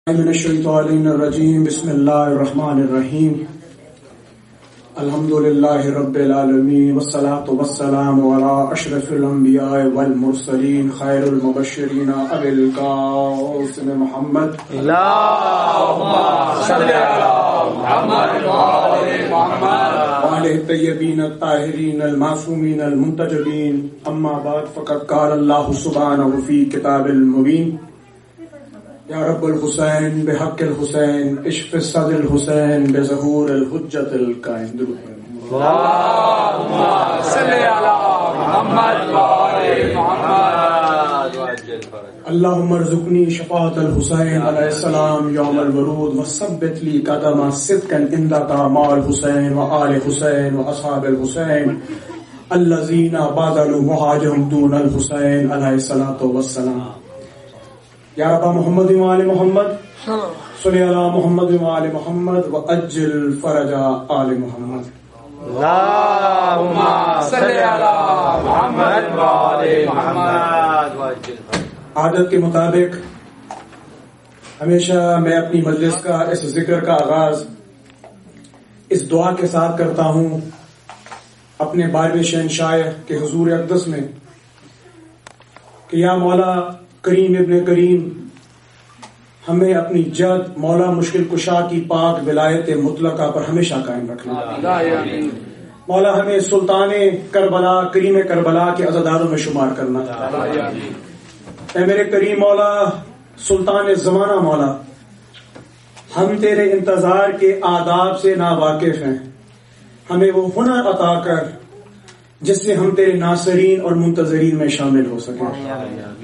من الشیطان الرجیم بسم اللہ الرحمن الرحیم الحمد للہ رب العالمین والصلاة والسلام علی اشرف الانبیاء والمرسلین خیر المبشرین ابی القاسم محمد اللہم صلی علی محمد وعلی محمد وعلى الطیبین الطاہرین المعصومین المنتجبین اما بعد فقد قال اللہ سبحانہ فی کتاب المبین یا رب الحسین بحق الحسین اشف صدر الحسین بظہور الحجت القائم. اللہم صلی علی محمد وعلی محمد اللہم ارزقنی شفاعت الحسین علیہ السلام یوم الورود وثبت لی قدم صدقا عندک مع الحسین وآل حسین واصحاب الحسین الذین بذلوا مہاجرهم دون الحسین علیہ الصلوۃ والسلام. یا رب محمد وآل محمد صلی علی محمد وآل محمد وعجل فرج آل محمد. اللہم صلی علی محمد وعلی محمد. عادت کے مطابق ہمیشہ میں اپنی مجلس کا اس ذکر کا آغاز اس دعا کے ساتھ کرتا ہوں اپنے بارہویں شہنشاہ کے حضور اقدس میں کہ یا مولا کریم ابن کریم ہمیں اپنی جد مولا مشکل کشا کی پاک ولایت مطلقہ پر ہمیشہ قائم رکھنا. مولا ہمیں سلطان کربلا کریم کربلا کے عزاداروں میں شمار کرنا. اے میرے کریم مولا سلطان زمانہ مولا ہم تیرے انتظار کے آداب سے ناواقف ہیں، ہمیں وہ ہنر عطا کر جس سے ہم تیرے ناصرین اور منتظرین میں شامل ہو سکیں.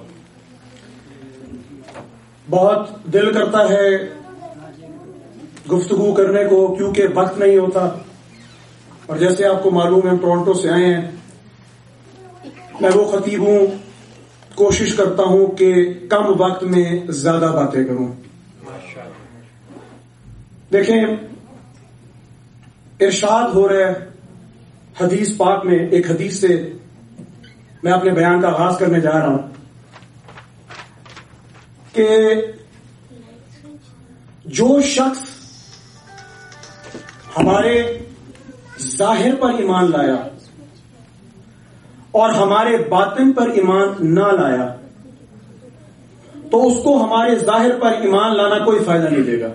بہت دل کرتا ہے گفتگو کرنے کو کیونکہ وقت نہیں ہوتا، اور جیسے آپ کو معلوم ہے ہم ٹورنٹو سے آئے ہیں. میں وہ خطیب ہوں، کوشش کرتا ہوں کہ کم وقت میں زیادہ باتیں کروں. دیکھیں ارشاد ہو رہا ہے حدیث پاک میں، ایک حدیث سے میں اپنے بیان کا آغاز کرنے جا رہا ہوں کہ جو شخص ہمارے ظاہر پر ایمان لایا اور ہمارے باطن پر ایمان نہ لایا تو اس کو ہمارے ظاہر پر ایمان لانا کوئی فائدہ نہیں دے گا.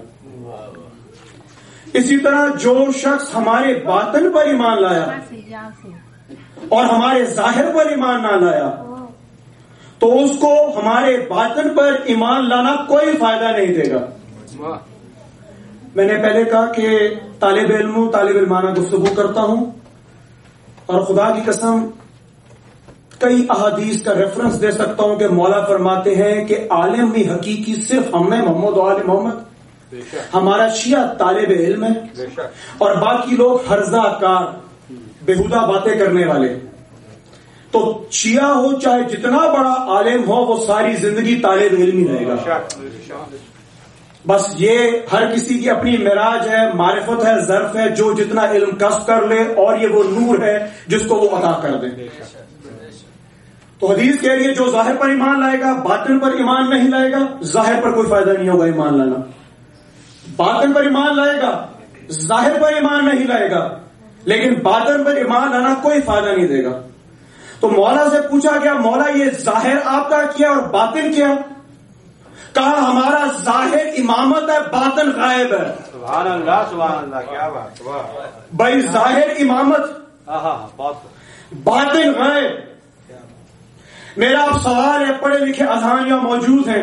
اسی طرح جو شخص ہمارے باطن پر ایمان لایا اور ہمارے ظاہر پر ایمان نہ لایا تو اس کو ہمارے باطن پر ایمان لانا کوئی فائدہ نہیں دے گا. میں نے پہلے کہا کہ طالب علمانہ گفتگو کرتا ہوں، اور خدا کی قسم کئی احادیث کا ریفرنس دے سکتا ہوں کہ مولا فرماتے ہیں کہ عالم بھی حقیقی صرف ہم ہیں، محمد و آل محمد. ہمارا شیعہ طالب علم ہے اور باقی لوگ ہرزہ کار بےہودہ باتیں کرنے والے. تو شیعہ ہو چاہے جتنا بڑا عالم ہو وہ ساری زندگی طالب علم ہی رہے گا. بس یہ ہر کسی کی اپنی معراج ہے، معرفت ہے، ظرف ہے، جو جتنا علم کسب کر لے، اور یہ وہ نور ہے جس کو وہ عطا کر دے. تو حدیث کہہ رہی ہے جو ظاہر پر ایمان لائے گا باطن پر ایمان نہیں لائے گا، ظاہر پر کوئی فائدہ نہیں ہوگا ایمان لانا. باطن پر ایمان لائے گا، ظاہر پر ایمان نہیں لائے گا، لیکن باطن پر ایمان لانا کوئی فائدہ نہیں دے گا. تو مولا سے پوچھا گیا مولا یہ ظاہر آپ کا کیا اور باطن کیا؟ کہا ہمارا ظاہر امامت ہے، باطن غائب ہے. سبحان اللہ سبحان اللہ، کیا بات. بھائی ظاہر امامت، باطن غائب. میرا اب سوال ہے، پڑھے لکھے اذہان یہاں موجود ہیں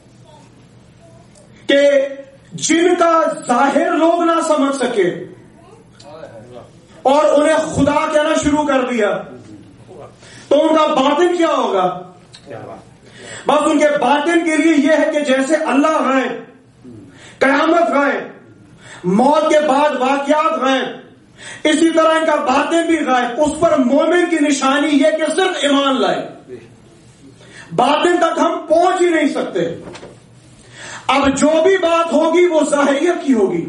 کہ جن کا ظاہر لوگ نہ سمجھ سکے اور انہیں خدا کہنا شروع کر دیا تو ان کا باطن کیا ہوگا؟ بس ان کے باطن کے لیے یہ ہے کہ جیسے اللہ غائب، قیامت غائب، موت کے بعد واقعات غائب، اسی طرح ان کا باطن بھی غائب. اس پر مومن کی نشانی یہ کہ صرف ایمان لائے، باطن تک ہم پہنچ ہی نہیں سکتے. اب جو بھی بات ہوگی وہ ظاہریت کی ہوگی،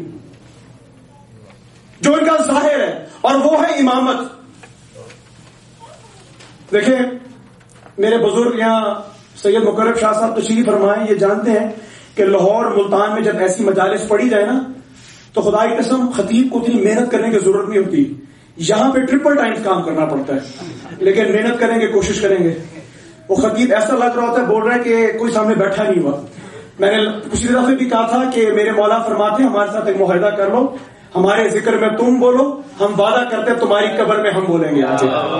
جو ان کا ظاہر ہے، اور وہ ہے امامت. دیکھیں میرے بزرگ یہاں سید مقرب شاہ صاحب تشریف فرمائے، یہ جانتے ہیں کہ لاہور ملتان میں جب ایسی مجالس پڑھی جائے نا تو خدا کی قسم خطیب کو اتنی محنت کرنے کی ضرورت نہیں ہوتی. یہاں پہ ٹرپل ٹائمز کام کرنا پڑتا ہے، لیکن محنت کریں گے، کوشش کریں گے. وہ خطیب ایسا لگ رہا ہوتا ہے بول رہا ہے کہ کوئی سامنے بیٹھا نہیں ہوا. میں نے پچھلی دفعہ بھی کہا تھا کہ میرے مولا فرماتے ہیں ہمارے ساتھ ایک معاہدہ کر لو، ہمارے ذکر میں تم بولو، ہم وعدہ کرتے ہیں تمہاری قبر میں ہم بولیں گے.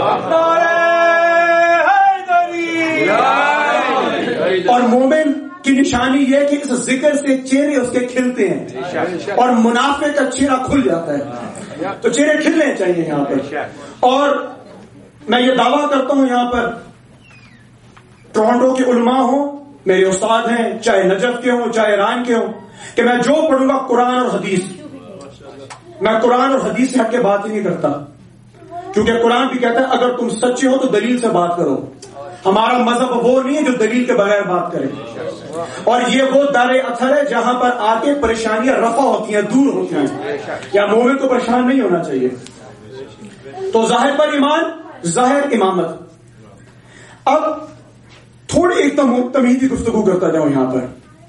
اور مومن کی نشانی یہ کہ اس ذکر سے چہرے اس کے کھلتے ہیں اور منافق کا چہرہ کھل جاتا ہے. تو چہرے کھلنے چاہیے یہاں پر. اور میں یہ دعویٰ کرتا ہوں یہاں پر ٹورانٹو کے علماء ہوں، میرے استاد ہیں، چاہے نجف کے ہوں چاہے ایران کے ہوں، کہ میں جو پڑھوں گا قرآن اور حدیث، میں قرآن اور حدیث سے ہٹ کے بات ہی نہیں کرتا، کیونکہ قرآن بھی کہتا ہے اگر تم سچے ہو تو دلیل سے بات کرو. ہمارا مذہب وہ نہیں ہے جو دلیل کے بغیر بات کرے. اور یہ وہ دار اثر ہے جہاں پر آ کے پریشانیاں رفع ہوتی ہیں، دور ہوتی ہیں. یا مومن کو پریشان نہیں ہونا چاہیے. تو ظاہر پر ایمان، ظاہر امامت. اب تھوڑی ایک تمہیدی گفتگو کرتا جاؤں یہاں پر.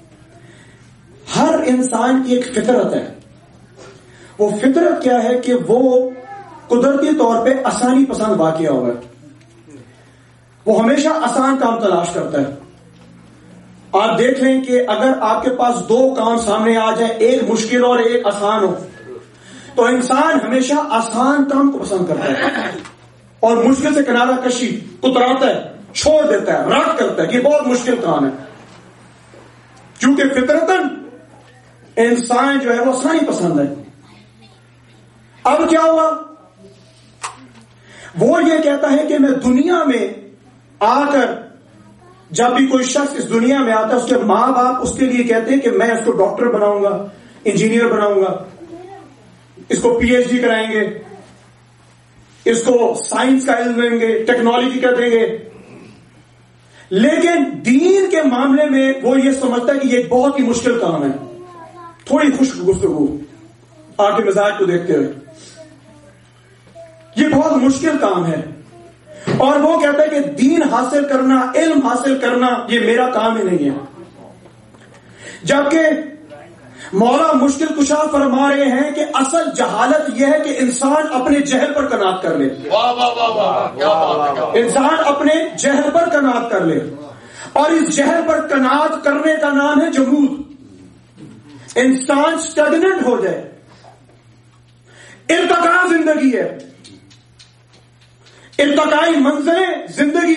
ہر انسان کی ایک فطرت ہے. وہ فطرت کیا ہے کہ وہ قدرتی طور پہ آسانی پسند واقعہ ہوا ہے. وہ ہمیشہ آسان کام تلاش کرتا ہے. آپ دیکھ لیں کہ اگر آپ کے پاس دو کام سامنے آ جائیں، ایک مشکل اور ایک آسان ہو، تو انسان ہمیشہ آسان کام کو پسند کرتا ہے اور مشکل سے کنارہ کشی کتراتا ہے، چھوڑ دیتا ہے، رد کرتا ہے کہ یہ بہت مشکل کام ہے. کیونکہ فطرتاً انسان جو ہے وہ آسانی پسند ہے. اب کیا ہوا؟ وہ یہ کہتا ہے کہ میں دنیا میں آ کر، جب بھی کوئی شخص اس دنیا میں آتا ہے اس کے ماں باپ اس کے لیے کہتے ہیں کہ میں اس کو ڈاکٹر بناؤں گا، انجینئر بناؤں گا، اس کو پی ایچ ڈی کرائیں گے، اس کو سائنس کا علم دیں گے، ٹیکنالوجی کا دیں گے. لیکن دین کے معاملے میں وہ یہ سمجھتا ہے کہ یہ ایک بہت ہی مشکل کام ہے. تھوڑی خشک گفتگو آپ کے مزاج کو دیکھتے ہوئے، یہ بہت مشکل کام ہے. اور وہ کہتا ہے کہ دین حاصل کرنا، علم حاصل کرنا یہ میرا کام ہی نہیں ہے. جبکہ مولا مشکل کشا فرما رہے ہیں کہ اصل جہالت یہ ہے کہ انسان اپنے جہل پر قناعت کر لے. انسان اپنے جہل پر قناعت کر لے، اور اس جہل پر قناعت کرنے کا نام ہے جمود. انسان سٹیگننٹ ہو جائے. ارتقاء زندگی ہے، ارتقائی منزلیں زندگی.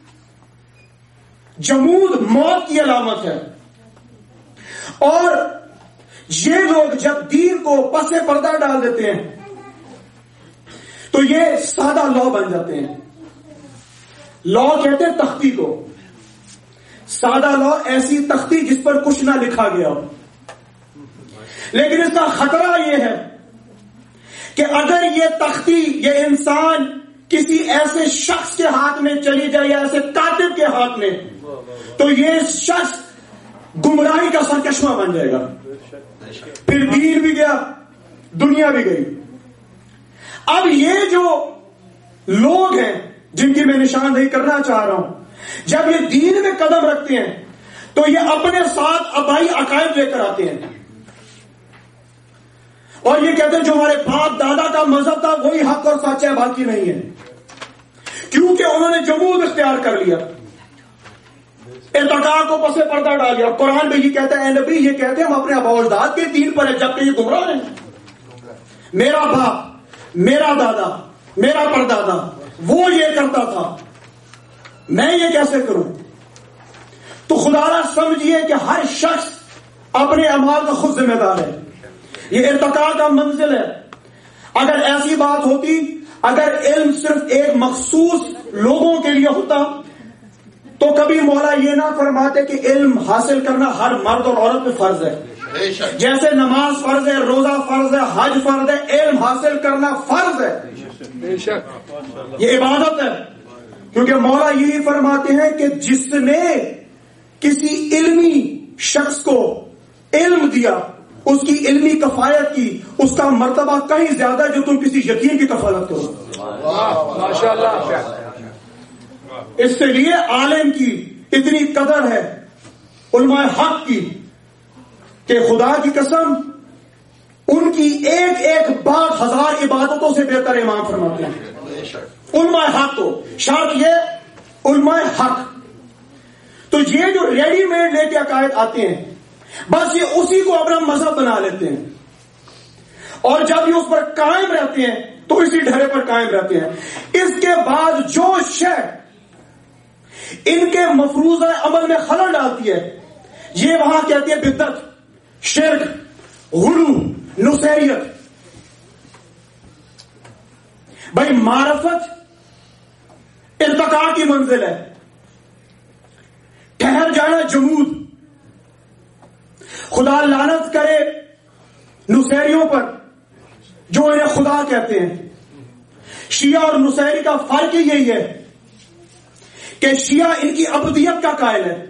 جمود موت کی علامت ہے. اور یہ لوگ جب دین کو پس پردہ ڈال دیتے ہیں تو یہ سادہ لا بن جاتے ہیں. لا کہتے ہیں تختی کو. سادہ لا ایسی تختی جس پر کچھ نہ لکھا گیا ہو. لیکن اس کا خطرہ یہ ہے کہ اگر یہ تختی، یہ انسان کسی ایسے شخص کے ہاتھ میں چلی جائے یا ایسے کاتب کے ہاتھ میں، تو یہ شخص گمراہی کا سرچشمہ بن جائے گا. پھر دین بھی گیا، دنیا بھی گئی. اب یہ جو لوگ ہیں جن کی میں نشاندہی کرنا چاہ رہا ہوں، جب یہ دین میں قدم رکھتے ہیں تو یہ اپنے ساتھ آبائی عقائد لے کر آتے ہیں اور یہ کہتے ہیں جو ہمارے باپ دادا کا مذہب تھا وہی حق اور سچ ہے، باقی نہیں ہے. کیونکہ انہوں نے جمود اختیار کر لیا، ارتقاء کو پس پردہ ڈال لیا. قرآن میں یہ کہتا ہے، اے نبی یہ کہتے ہیں ہم اپنے آباء و اجداد کے دین پر ہیں جبکہ یہ گمراہ ہیں. میرا باپ، میرا دادا، میرا پردادا وہ یہ کرتا تھا، میں یہ کیسے کروں؟ تو خدا را سمجھیے کہ ہر شخص اپنے اعمال کا خود ذمہ دار ہے. یہ ارتقاء کا منزل ہے. اگر ایسی بات ہوتی، اگر علم صرف ایک مخصوص لوگوں کے لیے ہوتا تو کبھی مولا یہ نہ فرماتے کہ علم حاصل کرنا ہر مرد اور عورت پہ فرض ہے. جیسے نماز فرض ہے، روزہ فرض ہے، حج فرض ہے، علم حاصل کرنا فرض ہے. یہ عبادت ہے. کیونکہ مولا یہی فرماتے ہیں کہ جس نے کسی علمی شخص کو علم دیا، اس کی علمی کفایت کی، اس کا مرتبہ کہیں زیادہ جو تم کسی یتیم کی کفالت کرو. ماشاءاللہ. اس سے لیے عالم کی اتنی قدر ہے، علماء حق کی کہ خدا کی قسم ان کی ایک ایک بات 1000 عبادتوں سے بہتر امام فرماتے ہیں. علماء حق تو شرط یہ علماء حق. تو یہ جو ریڈی میڈ لے کے عقائد آتے ہیں بس یہ اسی کو اپنا مذہب بنا لیتے ہیں اور جب یہ اس پر قائم رہتے ہیں تو اسی ڈھرے پر قائم رہتے ہیں. اس کے بعد جو شے ان کے مفروضہ عمل میں خلل ڈالتی ہے یہ وہاں کہتے ہیں بدعت، شرک، غلو، نصیریت. بھائی معرفت ارتقاء کی منزل ہے، ٹھہر جانا جمود. خدا لعنت کرے نصیریوں پر جو انہیں خدا کہتے ہیں. شیعہ اور نصیری کا فرق ہی یہی ہے کہ شیعہ ان کی ابدیت کا قائل ہے.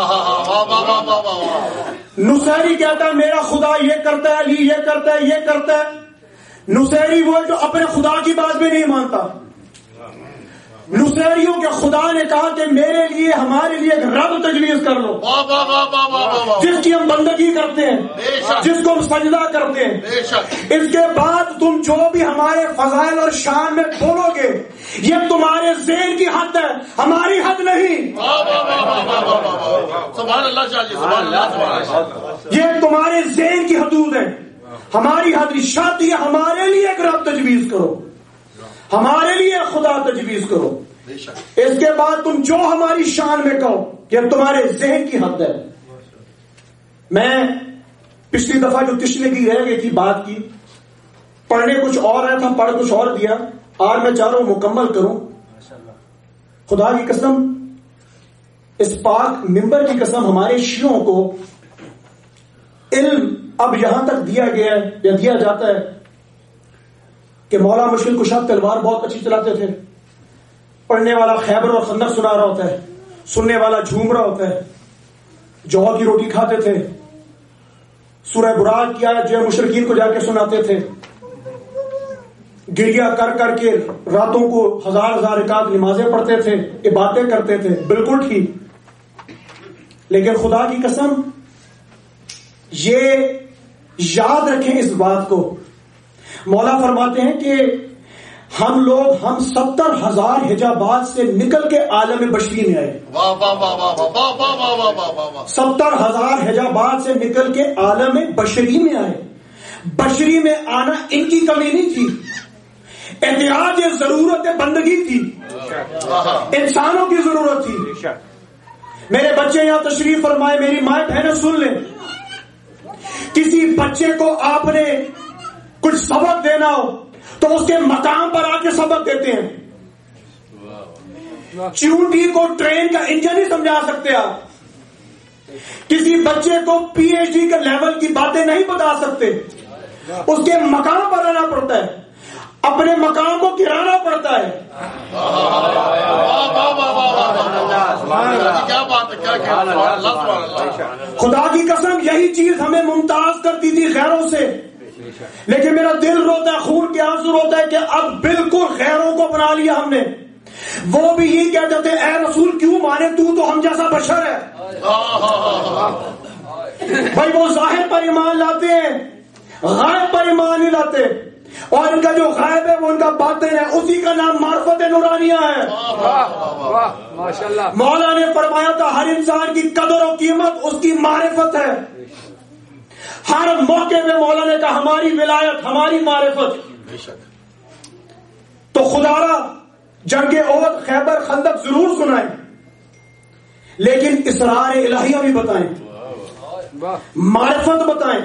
نصیری کہتا ہے میرا خدا یہ کرتا ہے، علی یہ کرتا ہے، یہ کرتا ہے. نصیری وہ جو اپنے خدا کی بات بھی نہیں مانتا. نصیریوں کے خدا نے کہا کہ میرے لیے ہمارے لیے ایک رب تجویز کر لو جس کی ہم بندگی کرتے ہیں، جس کو ہم سجدہ کرتے ہیں. اس کے بعد تم جو بھی ہمارے فضائل اور شان میں بولو گے یہ تمہارے ذہن کی حد ہے، ہماری حد نہیں. یہ تمہارے ذہن کی حدود ہے، ہماری حد نہیں. شرط یہ ہمارے لیے ایک رب تجویز کرو، ہمارے لیے خدا تجویز کرو. اس کے بعد تم جو ہماری شان میں کہو یہ تمہارے ذہن کی حد ہے. میں پچھلی دفعہ جو تشنگی رہ گئی تھی بات کی، پڑھنے کچھ اور آیا تھا، پڑھ کچھ اور دیا. آج میں چاہ رہا ہوں مکمل کروں. خدا کی قسم اس پاک منبر کی قسم ہمارے شیعوں کو علم اب یہاں تک دیا گیا ہے یا دیا جاتا ہے کہ مولا مشکل کشا تلوار بہت اچھی چلاتے تھے. پڑھنے والا خیبر اور خندق سنا رہا ہوتا ہے، سننے والا جھوم رہا ہوتا ہے. جو کی روٹی کھاتے تھے، سورہ براق کی آیت جو ہے مشرکین کو جا کے سناتے تھے. گریا کر کر کے راتوں کو 1000 رکعت نمازیں پڑھتے تھے، عبادتیں کرتے تھے. بالکل ٹھیک. لیکن خدا کی قسم یہ یاد رکھیں اس بات کو، مولا فرماتے ہیں کہ ہم 70,000 حجابات سے نکل کے عالم بشری میں آئے. 70,000 حجابات سے نکل کے عالم بشری میں آئے. بشری میں آنا ان کی کمی نہیں تھی، احتیاج ضرورت بندگی تھی، انسانوں کی ضرورت تھی. میرے بچے یہاں تشریف فرمائے، میری مائیں بہنیں سن لیں. کسی بچے کو آپ نے کچھ سبق دینا ہو تو اس کے مقام پر آ کے سبق دیتے ہیں. چیونٹی کو ٹرین کا انجن ہی سمجھا سکتے آپ. کسی بچے کو پی ایچ ڈی کے لیول کی باتیں نہیں بتا سکتے. اس کے مقام پر آنا پڑتا ہے، اپنے مقام کو گرانا پڑتا ہے. خدا کی قسم یہی چیز ہمیں ممتاز کرتی تھی غیروں سے. لیکن میرا دل روتا ہے، خون کے آنسو روتا ہے کہ اب بالکل غیروں کو اپنا لیا ہم نے. وہ بھی یہ کہتے تھے اے رسول کیوں مانے، تو ہم جیسا بشر ہے. بھائی وہ ظاہر پر ایمان لاتے ہیں، غائب پر ایمان نہیں لاتے. اور ان کا جو غائب ہے وہ ان کا باطن ہے، اسی کا نام معرفت نورانیہ ہے. مولا نے فرمایا تھا ہر انسان کی قدر و قیمت اس کی معرفت ہے. ہر موقع پہ مولا نے کہا ہماری ولایت، ہماری معرفت. تو خدا را جنگ احد، خیبر، خندق ضرور سنائیں لیکن اسرار الہیہ بھی بتائیں، معرفت بتائیں،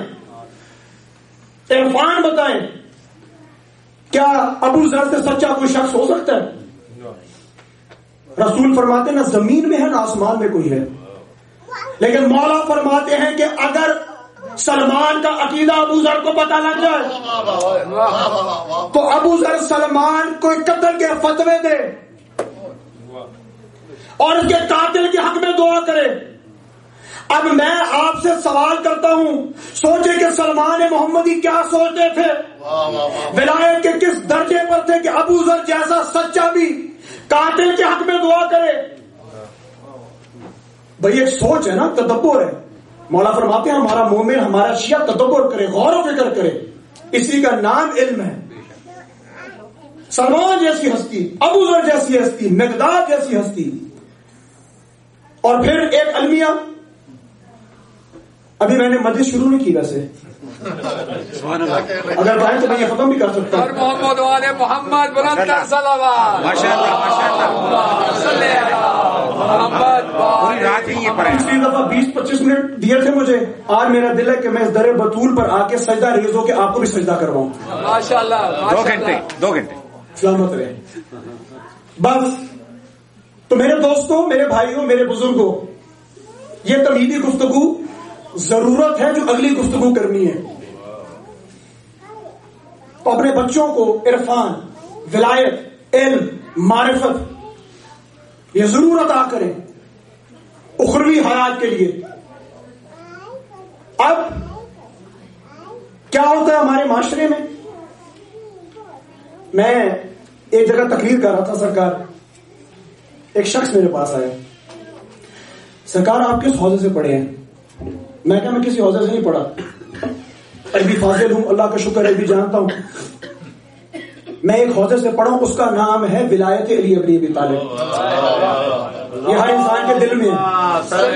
عرفان بتائیں. کیا ابو ذر سے سچا کوئی شخص ہو سکتا ہے؟ رسول فرماتے ہیں نہ زمین میں ہے نہ آسمان میں کوئی ہے. لیکن مولا فرماتے ہیں کہ اگر سلمان کا عقیدہ ابو ذر کو پتہ نہ جائے تو ابو ذر سلمان کو قتل کے فتوے دے اور اس کے قاتل کے حق میں دعا کرے. اب میں آپ سے سوال کرتا ہوں، سوچے کہ سلمان محمدی کیا سوچتے تھے، ولایت کے کس درجے پر تھے کہ ابو ذر جیسا سچا بھی قاتل کے حق میں دعا کرے. بھئی ایک سوچ ہے نا، تدبر ہے. مولا فرماتے ہیں ہمارا مومن ہمارا شیعہ تدبر کرے، غور و فکر کرے، اسی کا نام علم ہے. سلمان جیسی ہستی، ابو ذر جیسی ہستی، مقداد جیسی ہستی، اور پھر ایک المیہ. ابھی میں نے مجلس شروع نہیں کی ویسے، اگر چاہیں تو میں یہ ختم بھی کر سکتا ہوں. محمد والے محمد بلند صلوات. پچھلی دفعہ 20-25 منٹ دیے تھے مجھے، آج میرا دل ہے کہ میں اس در بطول پر آ کے سجدہ ریز ہو کے آپ کو بھی سجدہ کرواؤں. ماشاءاللہ. 2 گھنٹے سلامت رہے. بس تو میرے دوستوں، میرے بھائیوں، میرے بزرگوں، یہ تمہیدی گفتگو ضرورت ہے جو اگلی گفتگو کرنی ہے. تو اپنے بچوں کو عرفان، ولایت، علم، معرفت یہ ضرور عطا کریں اخروی حیات کے لیے. اب کیا ہوتا ہے ہمارے معاشرے میں؟ میں ایک جگہ تقریر کر رہا تھا سرکار، ایک شخص میرے پاس آیا، سرکار آپ کس حوزے سے پڑھے ہیں؟ میں کہا میں کسی حوزے سے نہیں پڑھا، عربی فاضل ہوں، اللہ کا شکر عربی جانتا ہوں. میں ایک حوزے سے پڑھا ہوں، اس کا نام ہے ولایت علی ابن ابی طالب. یہ ہر انسان کے دل میں ہے.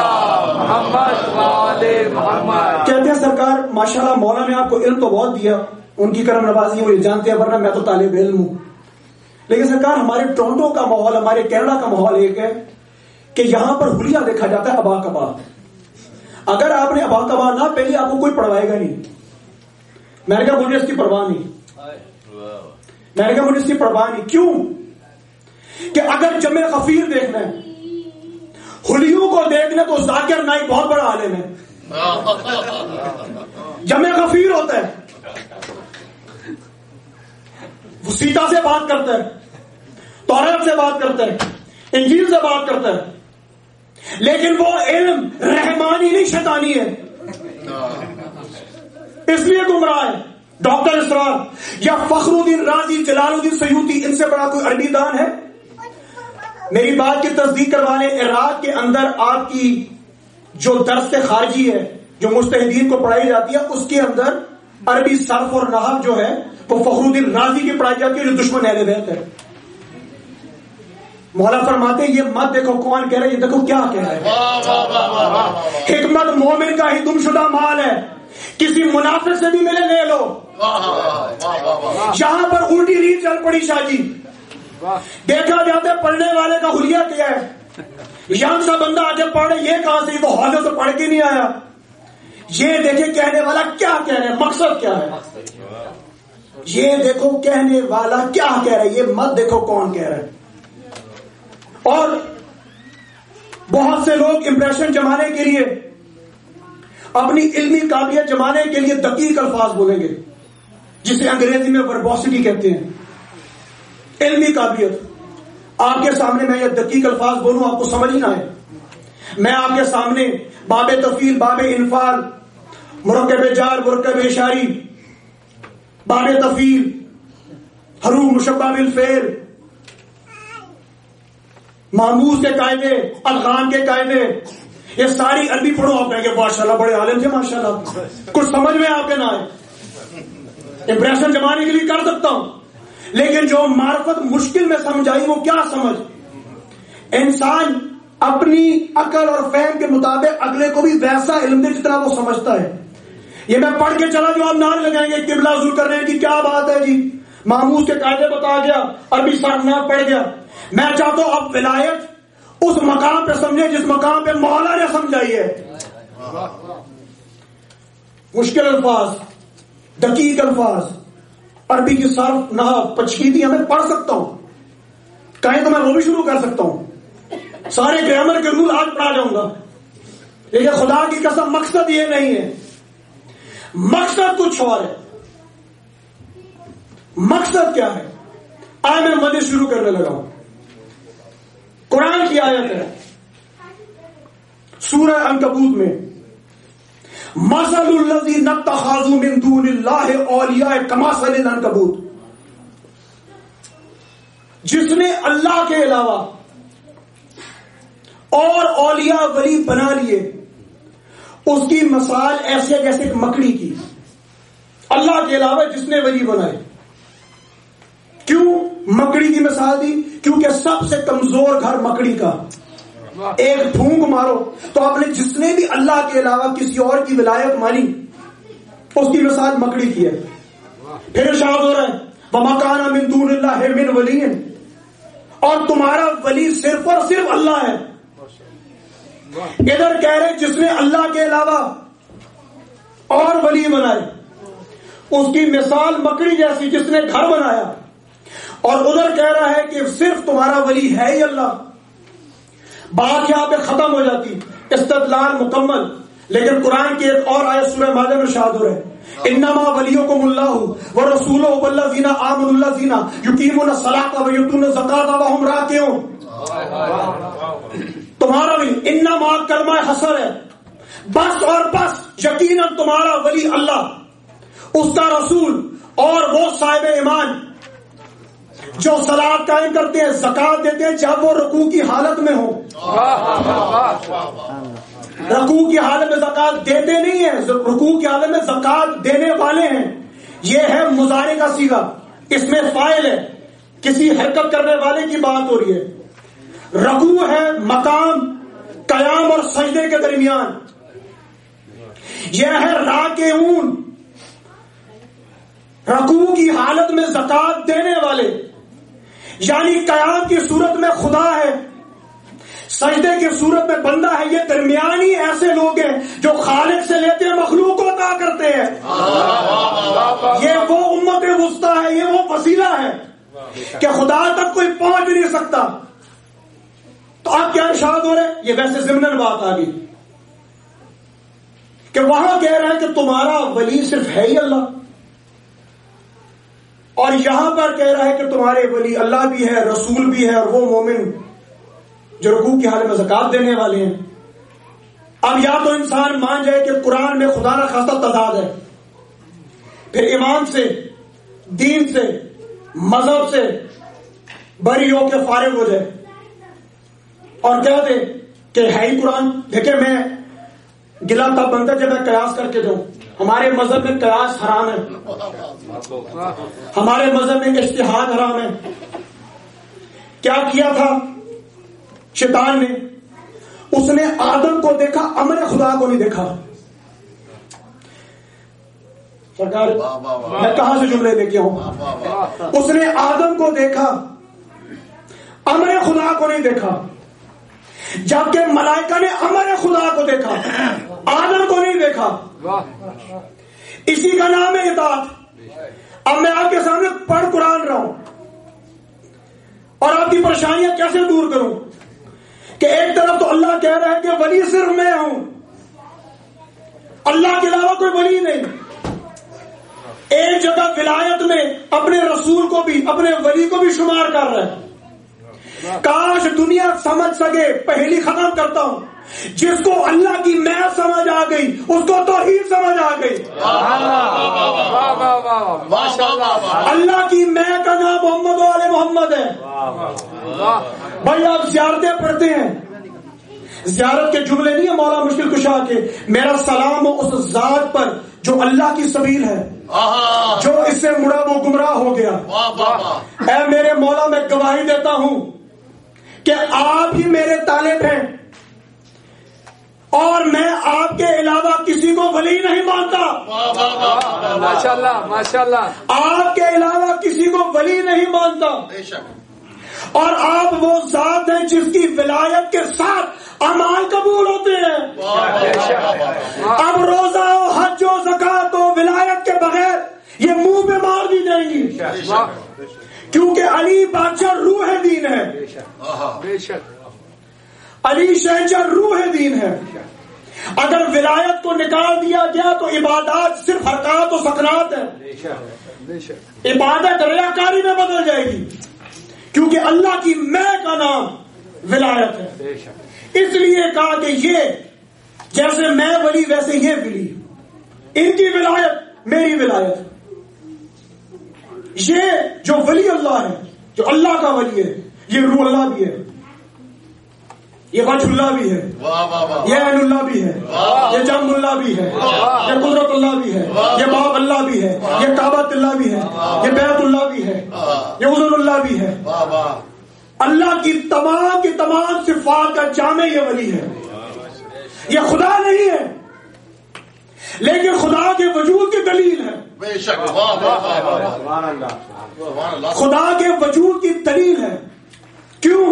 کہتے ہیں سرکار ماشاءاللہ مولا نے آپ کو علم تو بہت دیا، ان کی کرم نوازی وہ جانتے ہیں، ورنہ میں تو طالب علم ہوں. لیکن سرکار ہمارے ٹورنٹو کا ماحول، ہمارے کینیڈا کا ماحول ایک ہے کہ یہاں پر حلیہ دیکھا جاتا ہے ابا کبا. اگر آپ نے ابا کبا نہ پہلی آپ کو کوئی پڑھوائے گا نہیں. میں نے کہا مجھے اس کی پرواہ نہیں، میں نے کہا مجھے اس کی پرواہ نہیں. کیوں کہ اگر جمع غفیر دیکھنا ہے، حلیوں کو دیکھنا تو ذاکر نائک بہت بڑا عالم ہے. جمع غفیر ہوتا ہے، وہ سیتا سے بات کرتا ہے، تورات سے بات کرتا ہے، انجیل سے بات کرتا ہے، لیکن وہ علم رحمانی نہیں شیطانی ہے، اس لیے گمراہ ہے. ڈاکٹر اسرار یا فخر الدین رازی، جلال الدین سیوطی، ان سے بڑا کوئی عربی دان ہے؟ میری بات کی تصدیق کروانے، عراق کے اندر آپ کی جو درس خارجی ہے جو مجتہدین کو پڑھائی جاتی ہے، اس کے اندر عربی صرف اور نحو جو ہے وہ فخر الدین رازی کی پڑھائی جاتی ہے جو دشمن اہل بیت ہے. مولا فرماتے ہیں یہ مت دیکھو کون کہہ رہا ہے، یہ دیکھو کیا کہہ رہا ہے. حکمت مومن کا ہی گم شدہ مال ہے، کسی منافق سے بھی ملے لے لو. یہاں پر الٹی ریت چل پڑی شاہ جی. دیکھا جاتا ہے پڑھنے والے کا حلیہ کیا ہے. یہاں سا بندہ آگے پڑھے، یہ کہاں سے، یہ تو حوضے سے پڑھ کے نہیں آیا. یہ دیکھے کہنے والا کیا کہہ رہے ہیں، مقصد کیا ہے. یہ دیکھو کہنے والا کیا کہہ رہا ہے، یہ مت دیکھو کون کہہ رہا ہے. اور بہت سے لوگ امپریشن جمانے کے لیے، اپنی علمی قابلیت جمانے کے لیے دقیق الفاظ بولیں گے، جسے انگریزی میں وربوسٹی کہتے ہیں. علمی قابلیت آپ کے سامنے میں یہ دقیق الفاظ بولوں آپ کو سمجھ نہ آئے. میں آپ کے سامنے باب تفعیل، باب انفعال، مرکب جار، مرکب اشاری، باب تفعیل، حروف مشبہ بالفعل، معموز کے قاعدے، ادغام کے قاعدے، یہ ساری عربی پڑھو. آپ کہیں گے ماشاءاللہ بڑے عالم تھے، ماشاءاللہ کچھ سمجھ میں آپ کے نہ آئے. امپریشن جمانے کے لیے کر سکتا ہوں، لیکن جو معرفت مشکل میں سمجھائی وہ کیا سمجھ. انسان اپنی عقل اور فہم کے مطابق اگلے کو بھی ویسا علم دے جتنا وہ سمجھتا ہے. یہ میں پڑھ کے چلا جو آپ نعرے لگائیں گے قبلہ ذل کرنے کی کیا بات ہے جی، معموز کے قاعدے بتا گیا، عربی صرف نہ پڑھ گیا. میں چاہتا ہوں اب ولایت اس مقام پہ سمجھے جس مقام پہ مولا نے سمجھائی ہے. مشکل الفاظ، دقیق الفاظ، عربی کی صرف نحو پیچیدگیاں میں پڑھ سکتا ہوں، کہیں تو میں وہ بھی شروع کر سکتا ہوں، سارے گرامر کے رول آج پڑھا جاؤں گا. لیکن خدا کی قسم مقصد یہ نہیں ہے، مقصد کچھ اور ہے. مقصد کیا ہے؟ آج میں مجلس شروع کرنے لگا ہوں. قرآن کی آیت ہے سورہ عنکبوت میں، مثل الذین اتخذوا من دون اللہ اولیاء کمثل العنکبوت، جس نے اللہ کے علاوہ اور اولیاء ولی بنا لیے اس کی مثال ایسے جیسے ایک مکڑی کی، اللہ کے علاوہ جس نے ولی بنائے. کیوں مکڑی کی مثال دی؟ کیونکہ سب سے کمزور گھر مکڑی کا. ایک پھونک مارو تو آپ نے جس نے بھی اللہ کے علاوہ کسی اور کی ولایت مانی اس کی مثال مکڑی کی ہے. پھر ارشاد ہو رہا ہے وَمَا كَانَ مِن دُونِ اللَّهِ مِن وَلِيٍّ، اور تمہارا ولی صرف اور صرف اللہ ہے. ادھر کہہ رہے جس نے اللہ کے علاوہ اور ولی بنائے اس کی مثال مکڑی جیسی جس نے گھر بنایا، اور ادھر کہہ رہا ہے کہ صرف تمہارا ولی ہے ہی اللہ. بات یہاں پہ ختم ہو جاتی، استدلال مکمل. لیکن قرآن کی ایک اور آیت سورہ مائدہ میں ارشاد ہو رہا ہے انما ولیکم اللہ ورسولہ والذین آمنوا الذین یقیمون الصلاۃ ویؤتون الزکاۃ وہم راکعون. تمہارا ولی انما کلمہ حصر ہے، بس اور بس یقیناً تمہارا ولی اللہ، اس کا رسول اور وہ صاحب ایمان جو صلاۃ قائم کرتے ہیں، زکات دیتے ہیں جب وہ رکوع کی حالت میں ہو. رکوع کی حالت میں زکات دیتے نہیں ہیں، رکوع کی حالت میں زکات دینے والے ہیں. یہ ہے مضارع کا صیغہ، اس میں فاعل ہے، کسی حرکت کرنے والے کی بات ہو رہی ہے. رکوع ہے مقام قیام اور سجدے کے درمیان. یہ ہے راکعون، رکوع کی حالت میں زکات دینے والے، یعنی قیام کی صورت میں خدا ہے، سجدے کی صورت میں بندہ ہے. یہ درمیانی ایسے لوگ ہیں جو خالق سے لیتے ہیں، مخلوق کو عطا کرتے ہیں. یہ وہ امت وسطیٰ ہے، یہ وہ وسیلہ ہے کہ خدا تک کوئی پہنچ نہیں سکتا. تو آپ کیا ارشاد ہو رہے ہیں؟ یہ ویسے ضمناً بات آ گئی کہ وہاں کہہ رہے ہیں کہ تمہارا ولی صرف ہے ہی اللہ، اور یہاں پر کہہ رہا ہے کہ تمہارے ولی اللہ بھی ہے، رسول بھی ہے، اور وہ مومن جو رکوع کی حالت میں زکات دینے والے ہیں. اب یا تو انسان مان جائے کہ قرآن میں خدا نہ خواستہ تضاد ہے، پھر ایمان سے، دین سے، مذہب سے بری ہو کے فارغ ہو جائے اور کہہ دے کہ ہے ہی قرآن. دیکھیں میں گلا تب بنتا جب میں قیاس کر کے دوں. ہمارے مذہب میں قیاس حرام ہے، ہمارے مذہب میں اجتہاد حرام ہے. کیا کیا تھا شیطان نے؟ اس نے آدم کو دیکھا، امر خدا کو نہیں دیکھا. سرکار میں کہاں سے جملے لے کے آؤں؟ اس نے آدم کو دیکھا، امر خدا کو نہیں دیکھا، جبکہ ملائکہ نے امر خدا کو دیکھا، آدم کو نہیں دیکھا. اسی کا نام ہے اطاعت. اب میں آپ کے سامنے پڑھ قرآن رہا ہوں اور آپ کی پریشانیاں کیسے دور کروں کہ ایک طرف تو اللہ کہہ رہا ہے کہ ولی صرف میں ہوں، اللہ کے علاوہ کوئی ولی نہیں. ایک جگہ ولایت میں اپنے رسول کو بھی، اپنے ولی کو بھی شمار کر رہا ہے. کاش دنیا سمجھ سکے. پہلی ختم کرتا ہوں، جس کو اللہ کی میں سمجھ آ گئی اس کو توحید سمجھ آ گئی. اللہ کی میں کا نام محمد و آل محمد ہے. بھائی آپ زیارتیں پڑھتے ہیں، زیارت کے جملے نہیں ہیں مولا مشکل کشا کے، میرا سلام ہو اس ذات پر جو اللہ کی سبیل ہے، جو اس سے مڑا وہ گمراہ ہو گیا. اے میرے مولا میں گواہی دیتا ہوں کہ آپ ہی میرے طالب ہیں اور میں آپ کے علاوہ کسی کو ولی نہیں مانتا. ماشاءاللہ ماشاءاللہ. آپ کے علاوہ کسی کو ولی نہیں مانتا. اور آپ وہ ذات ہیں جس کی ولایت کے ساتھ اعمال قبول ہوتے ہیں. اب روزہ و حج و زکات و ولایت کے بغیر یہ منہ پہ مار دی جائیں گی، کیونکہ علی بادشاہ روح دین ہے. بے شک علی شہنشاہ روح دین ہے. اگر ولایت کو نکال دیا گیا تو عبادات صرف حرکات و سکنات ہے. عبادت ریاکاری میں بدل جائے گی، کیونکہ اللہ کی میں کا نام ولایت ہے. اس لیے کہا کہ یہ جیسے میں ولی ویسے یہ ولی، ان کی ولایت میری ولایت. یہ جو ولی اللہ ہے، جو اللہ کا ولی ہے، یہ روح اللہ بھی ہے. یہ وجہ اللہ بھی ہے، یہ عین اللہ بھی ہے، یہ جم اللہ بھی ہے، یہ قدرت اللہ بھی ہے، یہ باب اللہ بھی ہے، یہ کعبۃ اللہ بھی ہے، یہ بیت اللہ بھی ہے، یہ اذن اللہ بھی ہے۔ اللہ کی تمام صفات کا جامع یہ ولی ہے۔ یہ خدا نہیں ہے لیکن خدا کے وجود کی دلیل ہے۔ بے شک، خدا کے وجود کی دلیل ہے۔ کیوں؟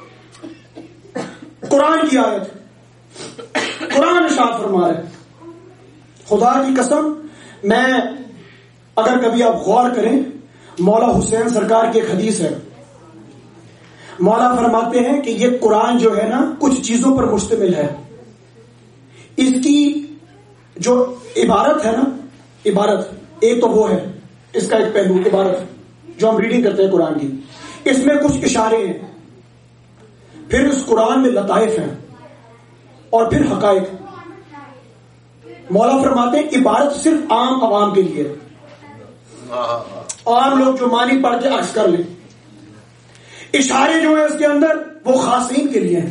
قرآن کی آیت، قرآن ارشاد فرما رہے، خدا کی قسم، میں اگر کبھی آپ غور کریں، مولا حسین سرکار کی ایک حدیث ہے، مولا فرماتے ہیں کہ یہ قرآن جو ہے نا کچھ چیزوں پر مشتمل ہے۔ اس کی جو عبارت ہے نا، عبارت ایک تو وہ ہے، اس کا ایک پہلو عبارت جو ہم ریڈنگ کرتے ہیں قرآن کی، اس میں کچھ اشارے ہیں، پھر اس قرآن میں لطائف ہیں، اور پھر حقائق۔ مولا فرماتے ہیں عبارت صرف عام عوام کے لیے، عام لوگ جو معنی پڑھ کے عکس کر لیں، اشارے جو ہیں اس کے اندر وہ خاصین کے لیے ہیں،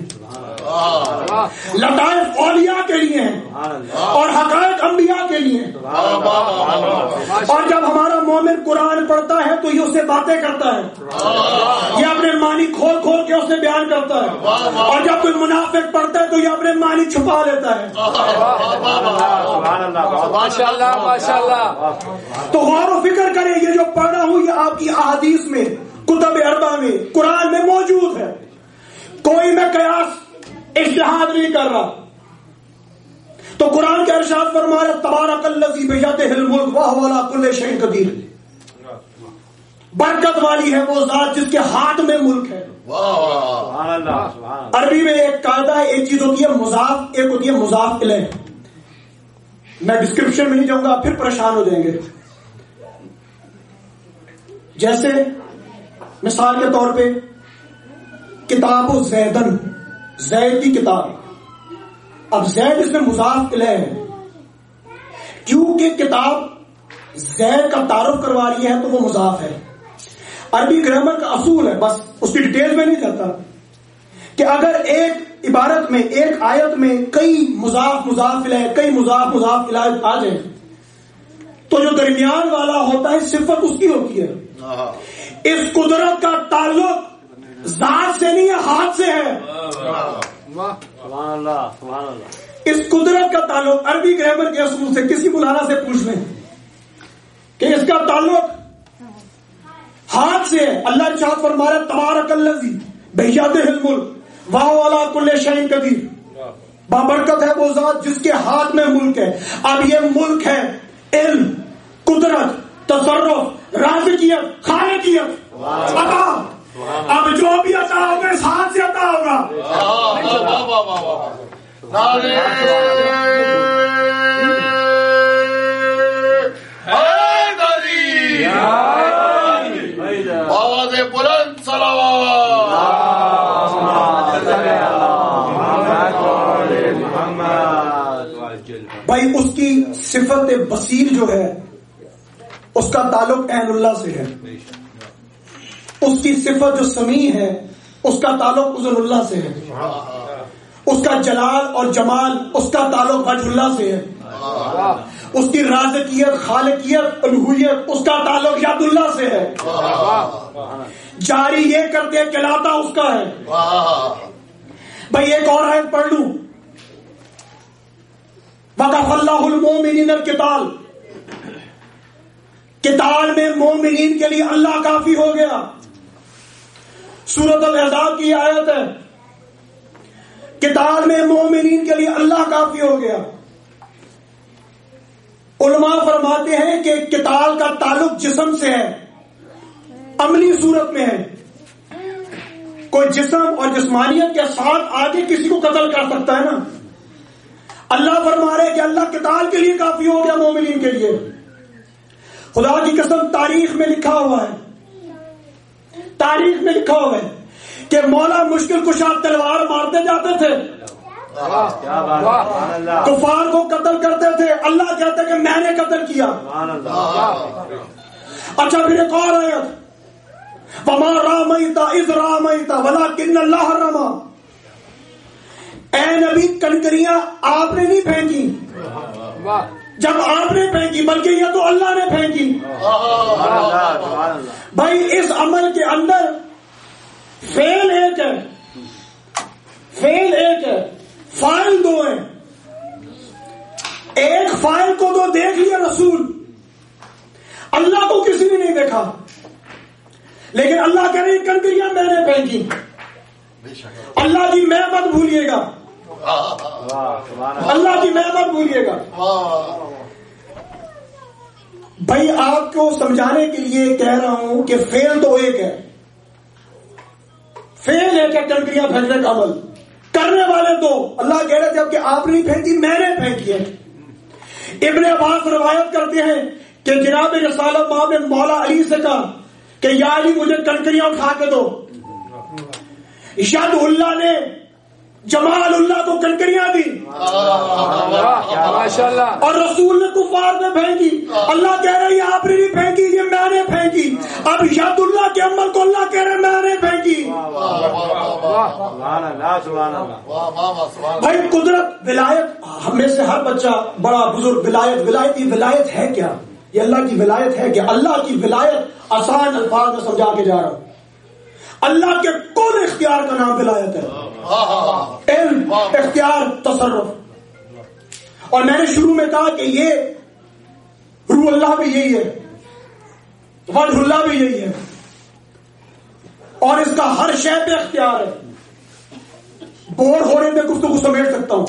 لطائف اولیاء کے لیے ہیں، اور حقائق انبیاء کے لیے ہیں۔ اور جب ہمارا مومن قرآن پڑھتا ہے تو یہ اسے باتیں کرتا ہے، یہ اپنے معنی کھول کھول کے اسے بیان کرتا ہے، اور جب کوئی منافق پڑھتا ہے تو یہ اپنے معنی چھپا لیتا ہے۔ ماشاءاللہ ماشاءاللہ۔ تو غور و فکر کریں، یہ جو پڑھ رہا ہوں یہ آپ کی احادیث میں، کتب اربع میں، قرآن میں موجود ہے۔ کوئی میں قیاس اجتہاد نہیں کر رہا۔ تو قرآن کے ارشاد فرما رہا، تبارک الذی بیدہ الملک وہو علی کل شیء قدیر، برکت والی ہے وہ ذات جس کے ہاتھ میں ملک ہے۔ عربی میں ایک قاعدہ ہے، ایک چیز ہوتی ہے مضاف، ایک ہوتی ہے مضاف الیہ۔ میں ڈسکرپشن میں نہیں جاؤں گا، پھر پریشان ہو جائیں گے۔ جیسے مثال کے طور پہ کتاب زیدن، زید کی کتاب، اب زید اس میں مضاف الیہ ہے، کیونکہ کتاب زید کا تعارف کروا رہی ہے تو وہ مضاف ہے۔ عربی گرامر کا اصول ہے، بس اس کی ڈیٹیل میں نہیں جاتا، کہ اگر ایک عبارت میں، ایک آیت میں کئی مضاف مضاف الیہ، کئی مضاف مضاف الیہ آ جائیں تو جو درمیان والا ہوتا ہے صفت اس کی ہوتی ہے۔ اس قدرت کا تعلق ذات سے نہیں ہے، ہاتھ سے ہے۔ اس قدرت کا تعلق عربی گرامر کے اصول سے، کسی مولانا سے پوچھ لیں کہ اس کا تعلق ہاتھ سے ہے۔ اللہ ارشاد فرما رہا ہے، تبارک الذی بیدہ الملک وہو علی کل شیء قدیر، بابرکت ہے وہ ذات جس کے ہاتھ میں ملک ہے۔ اب یہ ملک ہے علم، قدرت، تصرف، رازقیت، خالقیت، عطا۔ اب جو بھی عطا ہوگا اس ہاتھ سے عطا ہوگا۔ آواز بلند صلوات۔ بھائی اس کی صفت بصیر جو ہے اس کا تعلق عین اللہ سے ہے، اس کی صفت جو سمیع ہے اس کا تعلق اذن اللہ سے ہے، اس کا جلال اور جمال اس کا تعلق وجہ اللہ سے ہے، اس کی رازقیت، خالقیت، الوہیت اس کا تعلق ید اللہ سے ہے، جاری یہ کرتے کلاتا اس کا ہے۔ بھائی ایک اور آیت پڑھ لوں، وَكَفَى اللَّهُ الْمُؤْمِنِينَ الْقِتَالَ، قتال میں مومنین کے لیے اللہ کافی ہو گیا۔ سورۃ الاحزاب کی آیت ہے، قتال میں مومنین کے لیے اللہ کافی ہو گیا۔ علماء فرماتے ہیں کہ قتال کا تعلق جسم سے ہے، عملی صورت میں ہے۔ کوئی جسم اور جسمانیت کے ساتھ آگے کسی کو قتل کر سکتا ہے نا۔ اللہ فرما رہے کہ اللہ قتال کے لیے کافی ہو گیا مومنین کے لیے۔ خدا کی قسم تاریخ میں لکھا ہوا ہے، تاریخ میں لکھا ہوا ہے کہ مولا مشکل کشا تلوار مارتے جاتے تھے، کفار کو قتل کرتے تھے، اللہ کہتے کہ میں نے قتل کیا۔ اچھا پھر ایک اور آیت، وَمَا رَامَيْتَ إِذْ رَامَيْتَ وَلَكِنَّ اللَّهَ رَمَى، اے نبی کنکریاں آپ نے نہیں پھینکی، جب آپ نے پھینکی بلکہ یہ تو اللہ نے پھینکی۔ بھائی اس عمل کے اندر فعل ایک ہے، فعل ایک ہے، فاعل دو ہیں۔ ایک فاعل کو تو دیکھ لیا رسول، اللہ کو کسی نے نہیں دیکھا، لیکن اللہ کہہ رہی کنکریاں میں نے پھینکی۔ اللہ کی میں مت بھولیے گا، اللہ کی میں مت بھولیے گا۔ بھائی آپ کو سمجھانے کے لیے کہہ رہا ہوں کہ فعل تو ایک ہے، فعل ایک ہے کنکریاں پھینکنے کا عمل، کرنے والے دو۔ اللہ کہہ رہے جب کہ آپ نے پھینکی میں نے پھینکی ہے۔ ابن عباس روایت کرتے ہیں کہ جناب رسالت ماں نے مولا علی سے کہا کہ یا علی مجھے کنکریاں اٹھا کے دو۔ ید اللہ نے جمال اللہ کو کنکریاں دی اور رسول نے کفار میں پھینکی۔ اللہ کہہ رہے یہ آپ نے نہیں پھینکی، یہ میں نے پھینکی۔ اب ید اللہ کے عمل کو اللہ کہہ رہے میں نے پھینکی۔ بھائی قدرت، ولایت، ہم میں سے ہر بچہ بڑا بزرگ ولایت ہے کیا؟ یہ اللہ کی ولایت ہے کہ اللہ کی ولایت آسان الفاظ میں سمجھا کے جا رہا ہوں۔ اللہ کے کل اختیار کا نام ولایت ہے، علم، اختیار، تصرف۔ اور میں نے شروع میں کہا کہ یہ روح اللہ بھی یہی ہے، وجہ اللہ بھی یہی ہے، اور اس کا ہر شے پہ اختیار ہے۔ بور ہونے میں گفتگو سمیٹ سکتا ہوں۔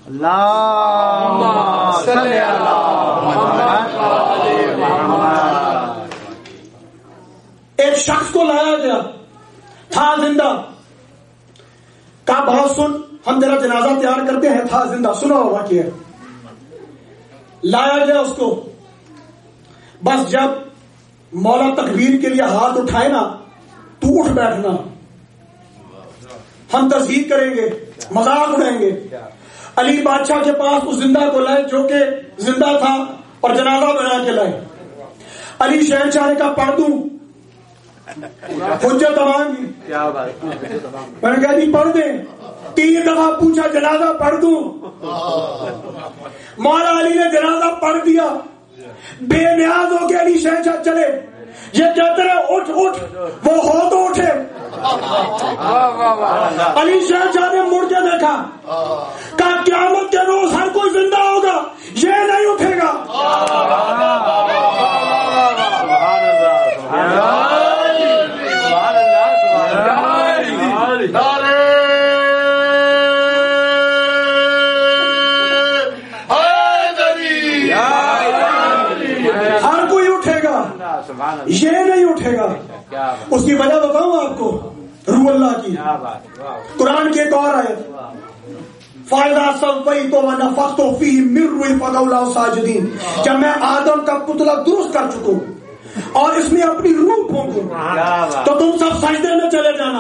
ایک شخص کو لایا گیا، تھا زندہ، کہا بہت سن، ہم تیرا جنازہ تیار کرتے ہیں، تھا زندہ، سنا ہوگا کہ لایا گیا اس کو۔ بس جب مولا تکبیر کے لیے ہاتھ اٹھائے نا تو اٹھ بیٹھنا، ہم تصدیق کریں گے، مذاق اڑائیں گے۔ علی بادشاہ کے پاس اس زندہ کو لائے جو کہ زندہ تھا اور جنازہ بنا کے لائے۔ علی شہنشاہ نے کہا پڑھ دوں؟ حجت تمام کی، میں نے کہا جی پڑھ دیں۔ 3 دفعہ پوچھا جنازہ پڑھ دوں؟ مولا علی نے جنازہ پڑھ دیا، بے نیاز ہو کے علی شہنشاہ چلے۔ یہ کہتے رہے اٹھ اٹھ، وہ ہو تو اٹھے۔ علی شہنشاہ نے مڑ کے دیکھا، کہا قیامت کے روز ہر کوئی زندہ ہوگا، یہ نہیں اٹھے گا۔ ہر کوئی اٹھے گا، یہ نہیں اٹھے گا۔ اس کی وجہ بتاؤں آپ کو، روح اللہ کی۔ قرآن کی ایک اور آیت، فَإِذَا سَوَّيْتُ وَنَفَخْتُ فِيهِ مِن رُّوحِي فَقَعُوا لَهُ سَاجِدِينَ۔ جب میں آدم کا پتلا درست کر چکوں اور اس میں اپنی روح پھونکوں تو تم سب سجدے میں چلے جانا۔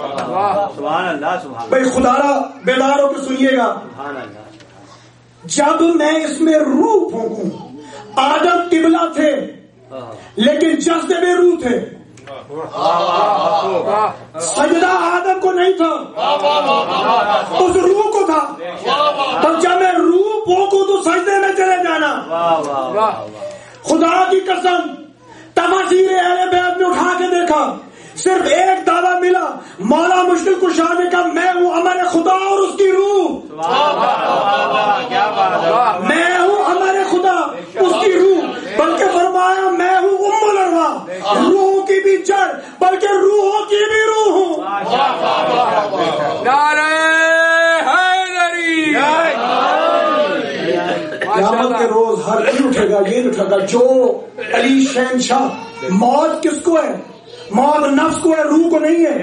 بھائی خدا را بیدار ہو کے سنیے گا، جب میں اس میں روح پھونکوں، آدم قبلہ تھے لیکن جسد میں روح تھے، سجدہ آدم کو نہیں تھا، اس روح کو تھا۔ تو جب میں روح پھونکوں تو سجدے میں چلے جانا۔ خدا کی قسم تفاسیر اہل بیت میں اٹھا کے دیکھا، صرف ایک دعویٰ ملا، مولا مشکل کشا نے کہا میں ہوں ہمارے خدا اور اس کی روح، میں ہوں ہمارے خدا اس کی روح، بلکہ فرمایا میں ہوں ام الارواح، روحوں کی بھی جڑ بلکہ روحوں کی بھی روح ہوں۔ نعرہ حیدری، قیامت کے روز ہر کوئی اٹھے گا، یہ اٹھے گا جو علی شہنشاہ۔ موت کس کو ہے؟ موت نفس کو ہے، روح کو نہیں ہے۔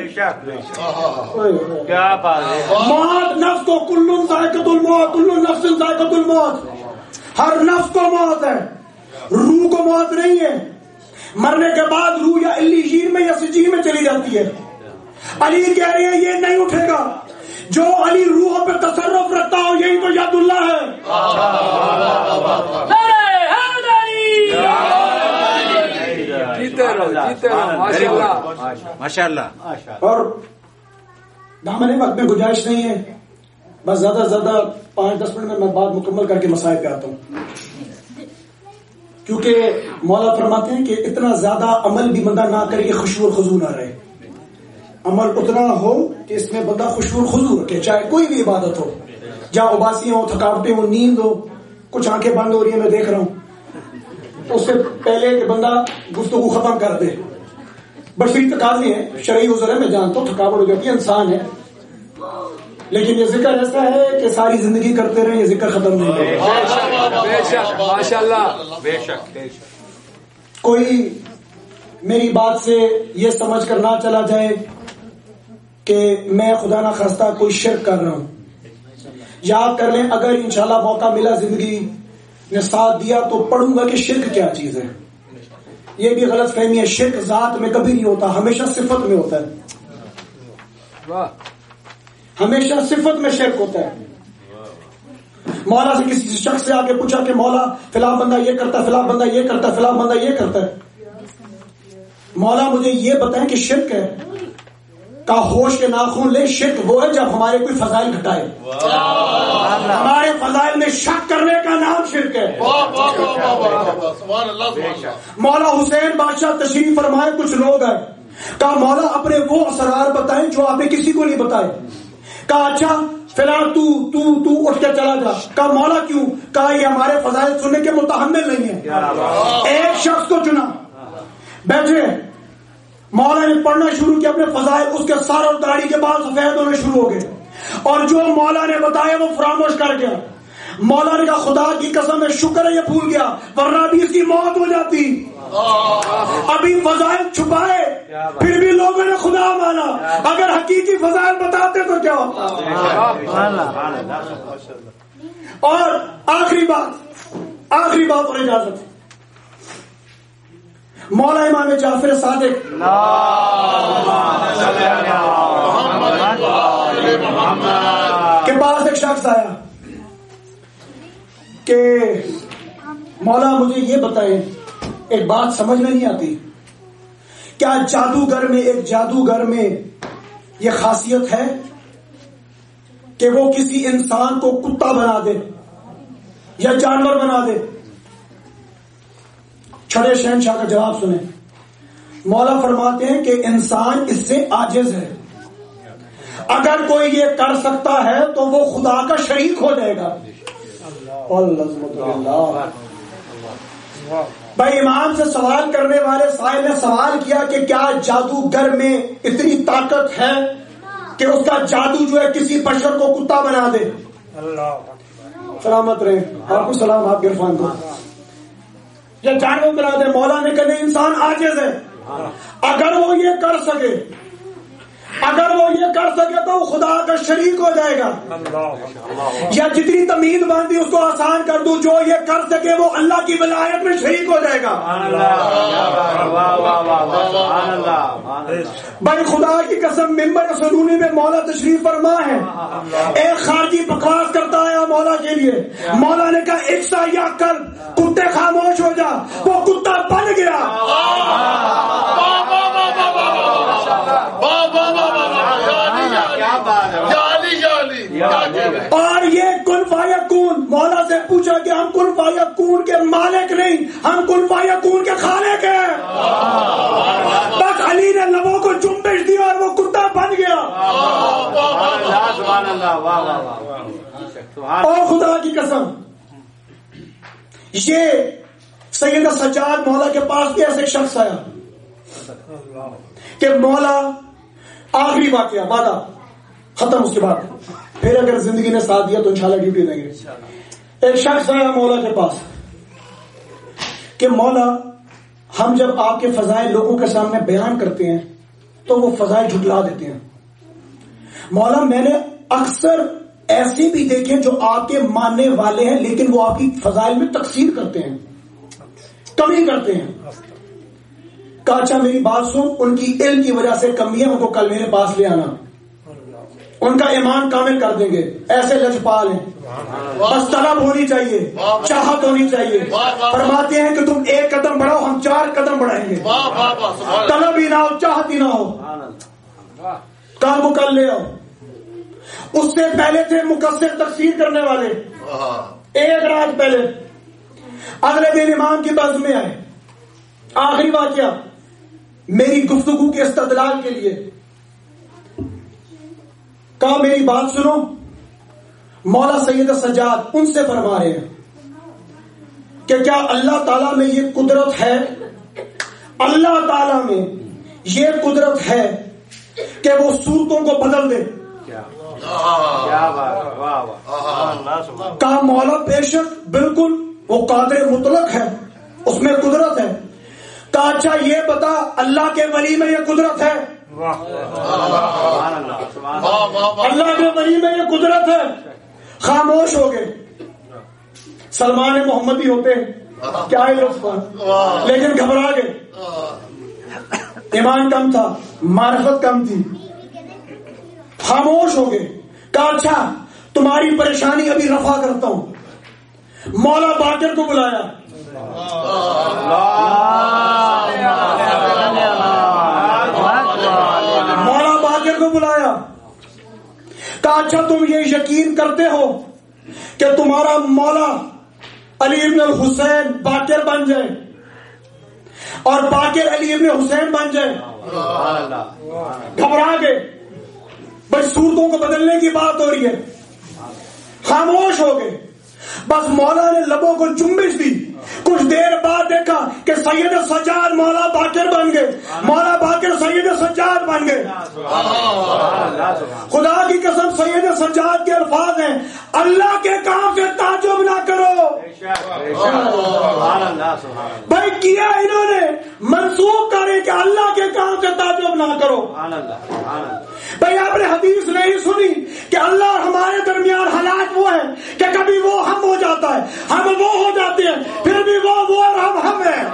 موت نفس کو، کل ذائقۃ الموت، کل نفس ذائقۃ الموت، ہر نفس کو موت ہے، روح کو موت نہیں ہے۔ مرنے کے بعد روح یا علیین میں یا سجین میں چلی جاتی ہے۔ علی کہہ رہے ہیں یہ نہیں اٹھے گا، جو علی روح پہ تصرف رکھتا ہو یہی تو ید اللہ ہے۔ جیتے رہو ماشاء اللہ۔ اور دامن وقت میں گنجائش نہیں ہے، بس زیادہ سے زیادہ 5-10 منٹ میں بات مکمل کر کے مسائل پہ آتا ہوں، کیونکہ مولا فرماتے ہیں کہ اتنا زیادہ عمل بھی بندہ نہ کرے کہ خشوع اور خضوع نہ رہے. عمل اتنا ہو کہ اس میں بندہ خشوع اور خضوع رکھے، چاہے کوئی بھی عبادت ہو، جہاں اباسیاں ہو، تھکاوٹیں ہو، نیند ہو، کچھ آنکھیں بند ہو رہی ہیں میں دیکھ رہا ہوں، اس سے پہلے کہ بندہ گفتگو ختم کر دے. بشری تقاضے ہیں، شرعی عذر ہے، میں جانتا ہوں تھکاوٹ ہو جاتی ہے، انسان ہے، لیکن یہ ذکر ایسا ہے کہ ساری زندگی کرتے رہیں، یہ ذکر ختم نہیں ہوگا. بے شک ماشاءاللہ، بے شک. کوئی میری بات سے یہ سمجھ کر نہ چلا جائے کہ میں خدا نہ خواستہ کوئی شرک کر رہا ہوں. یاد کر لیں، اگر انشاءاللہ موقع ملا، زندگی نے ساتھ دیا تو پڑھوں گا کہ شرک کیا چیز ہے. یہ بھی غلط فہمی ہے، شرک ذات میں کبھی نہیں ہوتا، ہمیشہ صفت میں ہوتا ہے. ہمیشہ صفت میں شرک ہوتا ہے. مولا سے کسی شخص سے آ کے پوچھا کہ مولا فلاں بندہ یہ کرتا ہے، فلاں بندہ یہ کرتا ہے، فلاں بندہ یہ کرتا ہے، مولا مجھے یہ بتائیں کہ شرک ہے. کا ہوش کے ناخن لے، شرک وہ ہے جب ہمارے کوئی فضائل گھٹائے. ہمارے فضائل میں شک کرنے کا نام شرک ہے. مولا حسین بادشاہ تشریف فرمائے، کچھ لوگ ہیں، کہا مولا اپنے وہ اسرار بتائیں جو آپ نے کسی کو نہیں بتائے. کہا اچھا فلاں تو اٹھ کے چلا جا. کہا مولا کیوں؟ کہا یہ ہمارے فضائل سننے کے متحمل نہیں ہے. ایک شخص کو چنا، بیٹھے، مولا نے پڑھنا شروع کیا اپنے فضائل، اس کے سر اور داڑھی کے بال سفید ہونے شروع ہو گئے، اور جو مولا نے بتایا وہ فراموش کر گیا. مولا نے کہا خدا کی قسم ہے شکر ہے یہ بھول گیا، ورنہ بھی اس کی موت ہو جاتی. ابھی فضائل چھپائے پھر بھی لوگوں نے خدا مانا، اگر حقیقی فضائل بتاتے تو کیا ہوتا. اور آخری بات اور اجازت، مولا امام جعفر صادق کے پاس ایک شخص آیا کہ مولا مجھے یہ بتائیں، ایک بات سمجھ میں نہیں آتی، کیا ایک جادوگر میں یہ خاصیت ہے کہ وہ کسی انسان کو کتا بنا دے یا جانور بنا دے؟ چھڑے شہنشاہ کا جواب سنیں. مولا فرماتے ہیں کہ انسان اس سے عاجز ہے. اگر کوئی یہ کر سکتا ہے تو وہ خدا کا شریک ہو جائے گا. بھائی امام سے سوال کرنے والے سائل نے سوال کیا کہ کیا جادوگر میں اتنی طاقت ہے کہ اس کا جادو جو ہے کسی بشر کو کتا بنا دے؟ سلامت رہے، آپ کو سلام، آپ عرفان کو یا جانور بنا دے. مولا نے کہا انسان عاجز ہے. اگر وہ یہ کر سکے تو خدا کا شریک ہو جائے گا. یا جتنی تمہید باندھی اس کو آسان کر دوں، جو یہ کر سکے وہ اللہ کی ولایت میں شریک ہو جائے گا. بھائی خدا کی قسم ممبر سنونی میں مولا تشریف فرما ہے، ایک خارجی بکواس کرتا ہے مولا کے لیے. مولا نے کہا اکسا یا کر، کتے خاموش ہو جا. وہ کتا بن گیا. اور یہ کن فیکون، مولا سے پوچھا کہ ہم کن فیکون کے مالک نہیں، ہم کن فیکون کے خالق ہیں. بس علی نے لبوں کو جنبش دی اور وہ کتا بن گیا. اور خدا کی قسم یہ سیدنا سجاد مولا کے پاس بھی ایسے شخص آیا کہ مولا آخری واقعہ وعدہ ختم، اس کے بعد پھر اگر زندگی نے ساتھ دیا تو انشاءاللہ ڈیوٹی دیں گے. ایک شخص آیا مولا کے پاس کہ مولا ہم جب آپ کے فضائل لوگوں کے سامنے بیان کرتے ہیں تو وہ فضائل جھٹلا دیتے ہیں. مولا میں نے اکثر ایسے بھی دیکھے جو آپ کے ماننے والے ہیں لیکن وہ آپ کی فضائل میں تقصیر کرتے ہیں، کمی کرتے ہیں. کہا اچھا میری بات سن، ان کی علم کی وجہ سے کمی ہے، ان کو کل میرے پاس لے آنا، ان کا ایمان کامل کر دیں گے. ایسے لجپال ہیں، بس طلب ہونی چاہیے، چاہت ہونی چاہیے. فرماتے ہیں کہ تم ایک قدم بڑھاؤ ہم 4 قدم بڑھائیں گے. طلب ہی نہ ہو، چاہت ہی نہ ہو. کام کو کل لے آؤ. اس سے پہلے تھے مقصر تقسیر کرنے والے، ایک رات پہلے، اگلے دن امام کی بزم میں آئے. آخری واقعہ میری گفتگو کے استدلال کے لیے، کہا میری بات سنو. مولا سید سجاد ان سے فرما رہے ہیں کہ کیا اللہ تعالیٰ میں یہ قدرت ہے، اللہ تعالیٰ میں یہ قدرت ہے کہ وہ صورتوں کو بدل دے؟ کہا مولا بے شک، بالکل، وہ قادر مطلق ہے، اس میں قدرت ہے. کہا اچھا یہ بتا اللہ کے ولی میں یہ قدرت ہے؟ اللہ کے ولی میں یہ قدرت ہے. خاموش ہو گئے. سلمان محمدی ہوتے کیا ہی لطف، لیکن گھبرا گئے. ایمان کم تھا، معرفت کم تھی. خاموش ہو گئے. کہا اچھا تمہاری پریشانی ابھی رفع کرتا ہوں. مولا باقر کو بلایا. مولا باقر کو بلایا. کہا اچھا تم یہ یقین کرتے ہو کہ تمہارا مولا علی ابن الحسین باقر بن جائے اور باقر علی ابن حسین بن جائے؟ گھبرا گئے. بس صورتوں کو بدلنے کی بات ہو رہی ہے. خاموش ہو گئے. بس مولا نے لبوں کو جنبش دی. کچھ دیر بعد دیکھا کہ سید سجاد مولا باقر بن گئے، مولا باقر سید سجاد بن گئے. خدا کی قسم سید سجاد کے الفاظ ہیں، اللہ کے کام سے تعجب نہ کرو. بھائی کیا انہوں نے منسوخ کرے کہ اللہ کے کام سے تعجب نہ کرو. بھائی آپ نے حدیث نہیں سنی کہ اللہ ہمارے درمیان حالات وہ ہیں کہ کبھی وہ ہم ہو جاتا ہے، ہم وہ ہو جاتے ہیں، پھر بھی وہ اور ہم ہیں.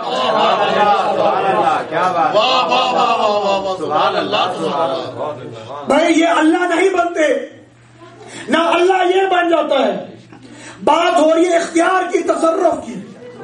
بھائی یہ اللہ نہیں بنتے، نہ اللہ یہ بن جاتا ہے. بات ہو رہی ہے اختیار کی، تصرف کی.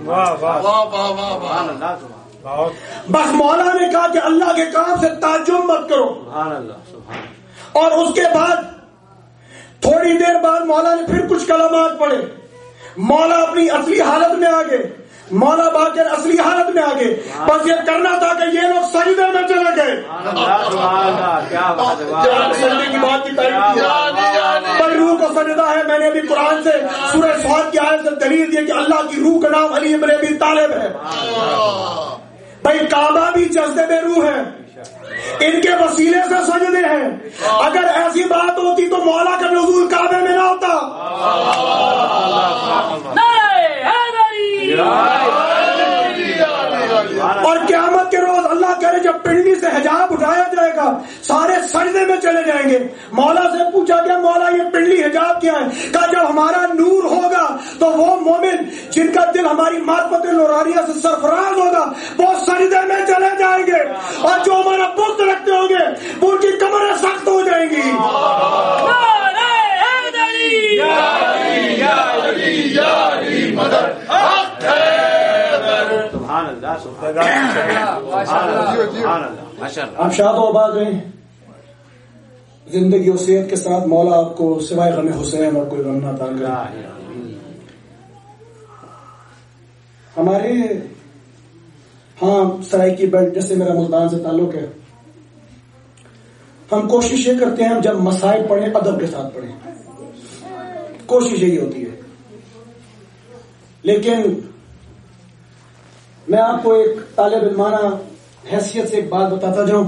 بس مولا نے کہا کہ اللہ کے کام سے تعجب مت کرو. اور اس کے بعد تھوڑی دیر بعد مولا نے پھر کچھ کلمات پڑھے. مولا اپنی اصلی حالت میں آ گئے، مولا باقر اصلی حالت میں آ گئے. بس یہ کرنا تھا کہ یہ لوگ سجدے میں چلے گئے. سجدے کی بات کی تعریف کی، روح کو سجدہ ہے. میں نے ابھی قرآن سے سورہ صاد کی آیت سے دلیل دی کہ اللہ کی روح کا نام علی ابن ابی طالب ہے. بھائی کعبہ بھی جذبے میں روح ہے، ان کے وسیلے سے سجدے ہیں. اگر ایسی بات ہوتی تو مولا کا نزول کعبے میں نہ ہوتا. اور قیامت کے روز اللہ کرے جب پنڈلی سے حجاب اٹھایا جائے گا سارے سجدے میں چلے جائیں گے. مولا سے پوچھا گیا مولا یہ پنڈلی حجاب کیا ہے؟ کہا جب ہمارا نور ہوگا تو وہ مومن جن کا دل ہماری معرفت نورانیہ سے سرفراز ہوگا وہ سجدے میں چلے جائیں گے، اور جو ہمارا بت رکھتے ہوں گے ان کی کمریں سخت ہو جائیں گی. آپ شاد و آباد رہیں، زندگی و صحت کے ساتھ مولا آپ کو سوائے غم حسین اور کوئی غم نہ عطا کرے. ہمارے ہاں سرائکی بیلٹ جیسے میرا ملتان سے تعلق ہے، ہم کوشش یہ کرتے ہیں جب مسائل پڑھیں ادب کے ساتھ پڑھیں، کوشش یہی ہوتی ہے. لیکن میں آپ کو ایک طالب علمانہ حیثیت سے ایک بات بتاتا جاؤں،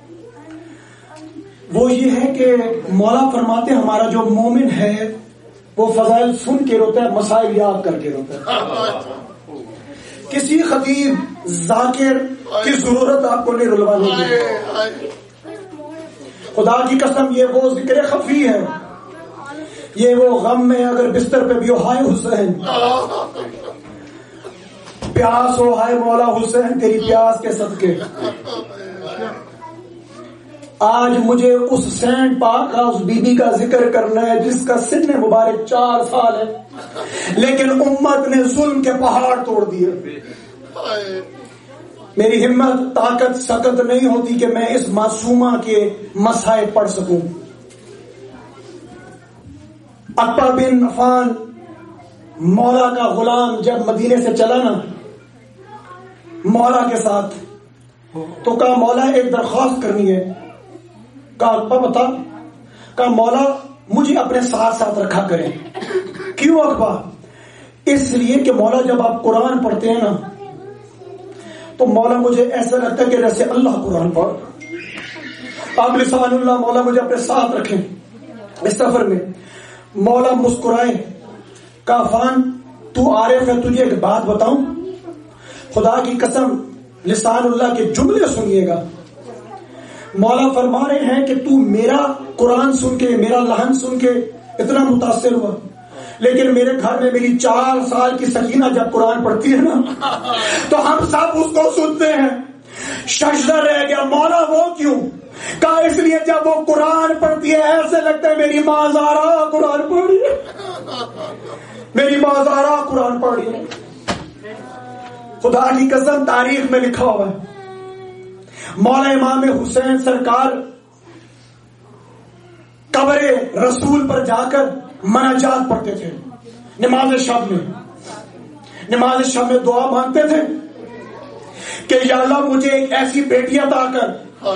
وہ یہ ہے کہ مولا فرماتے ہمارا جو مومن ہے وہ فضائل سن کے روتا ہے، مسائل یاد کر کے روتا ہے. کسی خطیب ذاکر کی ضرورت آپ کو نہیں رلوانی ہے. خدا کی قسم یہ وہ ذکر خفی ہے، یہ وہ غم میں اگر بستر پہ بھی ہو ہائے حسین، پیاس ہو ہائے مولا حسین تیری پیاس کے صدقے. آج مجھے اس سینٹ پاک کا اس بی بی کا ذکر کرنا ہے جس کا سن مبارک 4 سال ہے لیکن امت نے ظلم کے پہاڑ توڑ دیے. میری ہمت طاقت سکت نہیں ہوتی کہ میں اس معصومہ کے مسائل پڑھ سکوں. عقبہ بن عفان مولا کا غلام جب مدینے سے چلا نا مولا کے ساتھ، تو کہا مولا ایک درخواست کرنی ہے. کہا عقبہ بتا. کہا مولا مجھے اپنے ساتھ ساتھ رکھا کریں. کیوں عقبہ؟ اس لیے کہ مولا جب آپ قرآن پڑھتے ہیں نا تو مولا مجھے ایسا لگتا ہے کہ جیسے اللہ قرآن پڑھ. آپ لسان اللہ مولا مجھے اپنے ساتھ رکھیں اس سفر میں. مولا مسکرائے. کہا عفان تو عارف ہے، تجھے ایک بات بتاؤں؟ خدا کی قسم لسان اللہ کے جملے سنیے گا. مولا فرما رہے ہیں کہ تو میرا قرآن سن کے، میرا لحن سن کے اتنا متاثر ہوا، لیکن میرے گھر میں میری 4 سال کی سکینہ جب قرآن پڑھتی ہے نا تو ہم سب اس کو سنتے ہیں. ششدر رہ گیا. مولا وہ کیوں؟ کہا اس لیے جب وہ قرآن پڑھتی ہے ایسے لگتا ہے میری ماں زہرا قرآن پڑھی ہے، میری ماں زہرا قرآن پڑھی ہے. خدا کی قسم تاریخ میں لکھا ہوا ہے مولا امام حسین سرکار قبر رسول پر جا کر مناجات پڑھتے تھے. نماز شب میں دعا مانگتے تھے کہ یا اللہ مجھے ایک ایسی بیٹی عطا کر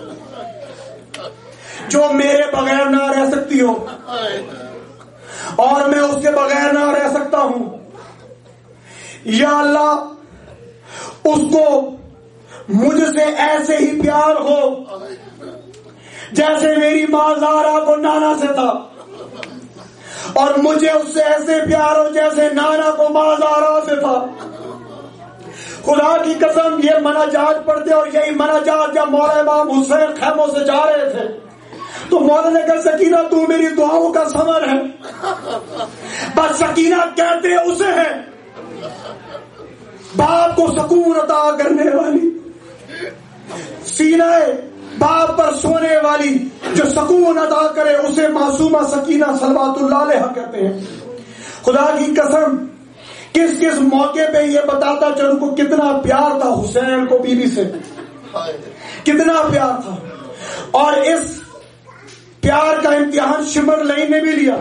جو میرے بغیر نہ رہ سکتی ہو اور میں اس کے بغیر نہ رہ سکتا ہوں. یا اللہ اس کو مجھ سے ایسے ہی پیار ہو جیسے میری ماں زہرا کو نانا سے تھا، اور مجھے اس سے ایسے پیار ہو جیسے نانا کو ماں زہرا سے تھا. خدا کی قسم یہ مناجات پڑھتے، اور یہی مناجات جب مولا امام حسین خیموں سے جا رہے تھے تو مولا نے کہا سکینہ تو میری دعاؤں کا ثمر ہے. بس سکینہ کہتے اسے ہے باپ کو سکون عطا کرنے والی، سینہ باپ پر سونے والی جو سکون عطا کرے اسے معصومہ سکینہ صلوات اللہ علیہا کہتے ہیں. خدا کی قسم کس کس موقع پہ یہ بتاتا چلوں کو کتنا پیار تھا حسین کو بیوی سے، کتنا پیار تھا. اور اس پیار کا امتحان شمر لئی نے بھی لیا.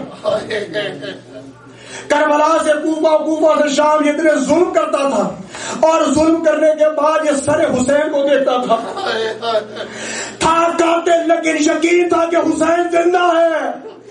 کربلا سے کوفہ، کوفہ سے شام اتنے ظلم کرتا تھا، اور ظلم کرنے کے بعد یہ سر حسین کو دیکھتا تھا، تھا کاتے لیکن یقین تھا کہ حسین زندہ ہے،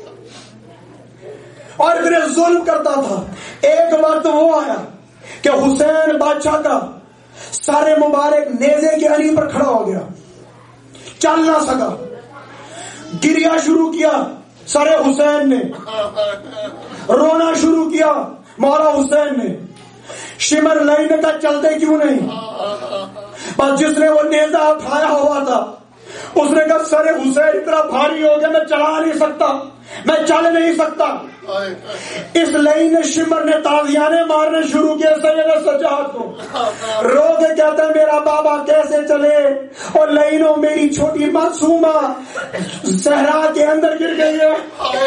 اور اتنے ظلم کرتا تھا. ایک وقت وہ آیا کہ حسین بادشاہ کا سر مبارک نیزے کے علی پر کھڑا ہو گیا، چل نہ سکا. گریا شروع کیا سر حسین نے، رونا شروع کیا مولا حسین نے. شمر لئی نے کہا چلتے کیوں نہیں؟ بس جس نے وہ نیزہ اٹھایا ہوا تھا اس نے کہا سر حسین اتنا بھاری ہو گیا میں چلا نہیں سکتا، میں چل نہیں سکتا. اس لئی نے شمر نے تازیانے مارنے شروع کیے سید سجاد کو، رو کے کہتا ہے میرا بابا کیسے چلے، اور لئینوں میری چھوٹی معصومہ صحرا کے اندر گر گئی ہے،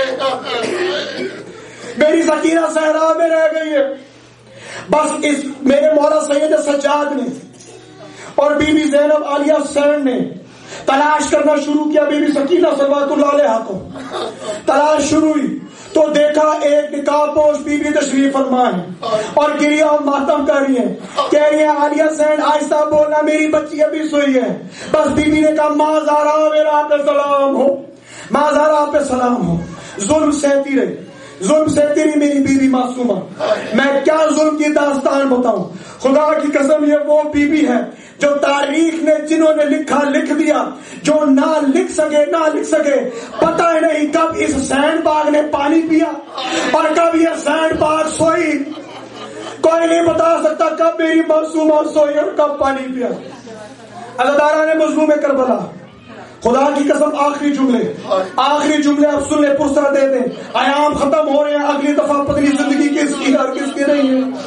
میری سکینہ صحرا میں رہ گئی ہے. بس اس میرے مولا سید سجاد نے اور بی بی زینب عالیہ حسین نے تلاش کرنا شروع کیا. بی بی سکینہ صلوات اللہ علیہا کو تلاش شروع ہوئی تو دیکھا ایک نقاب پوش بی بی تشریف فرما ہے اور گریا اور ماتم کر رہی ہیں، کہہ رہی ہیں عالیہ حسین آہستہ بولنا میری بچی ابھی سوئی ہے. بس بی بی نے کہا ماں زہرا میرا آپ پہ سلام ہو، ماں زہرا آپ پہ سلام ہو. ظلم سہتی رہی، ظلم سہتی رہی میری بیوی معصومہ. میں کیا ظلم کی داستان بتاؤں. خدا کی قسم یہ وہ بیوی ہے جو تاریخ نے جنہوں نے لکھا لکھ دیا، جو نہ لکھ سکے پتہ ہی نہیں کب اس سینڈ باغ نے پانی پیا اور کب یہ سینڈ باغ سوئی. کوئی نہیں بتا سکتا کب میری معصومہ سوئی اور کب پانی پیا. عزادارہ نے مظلوم کربلا خدا کی قسم آخری جملے اب سن لے پرسر دے دیں. ایام ختم ہو رہے ہیں، اگلی دفعہ پتلی زندگی کس کی اور کس کی نہیں ہے.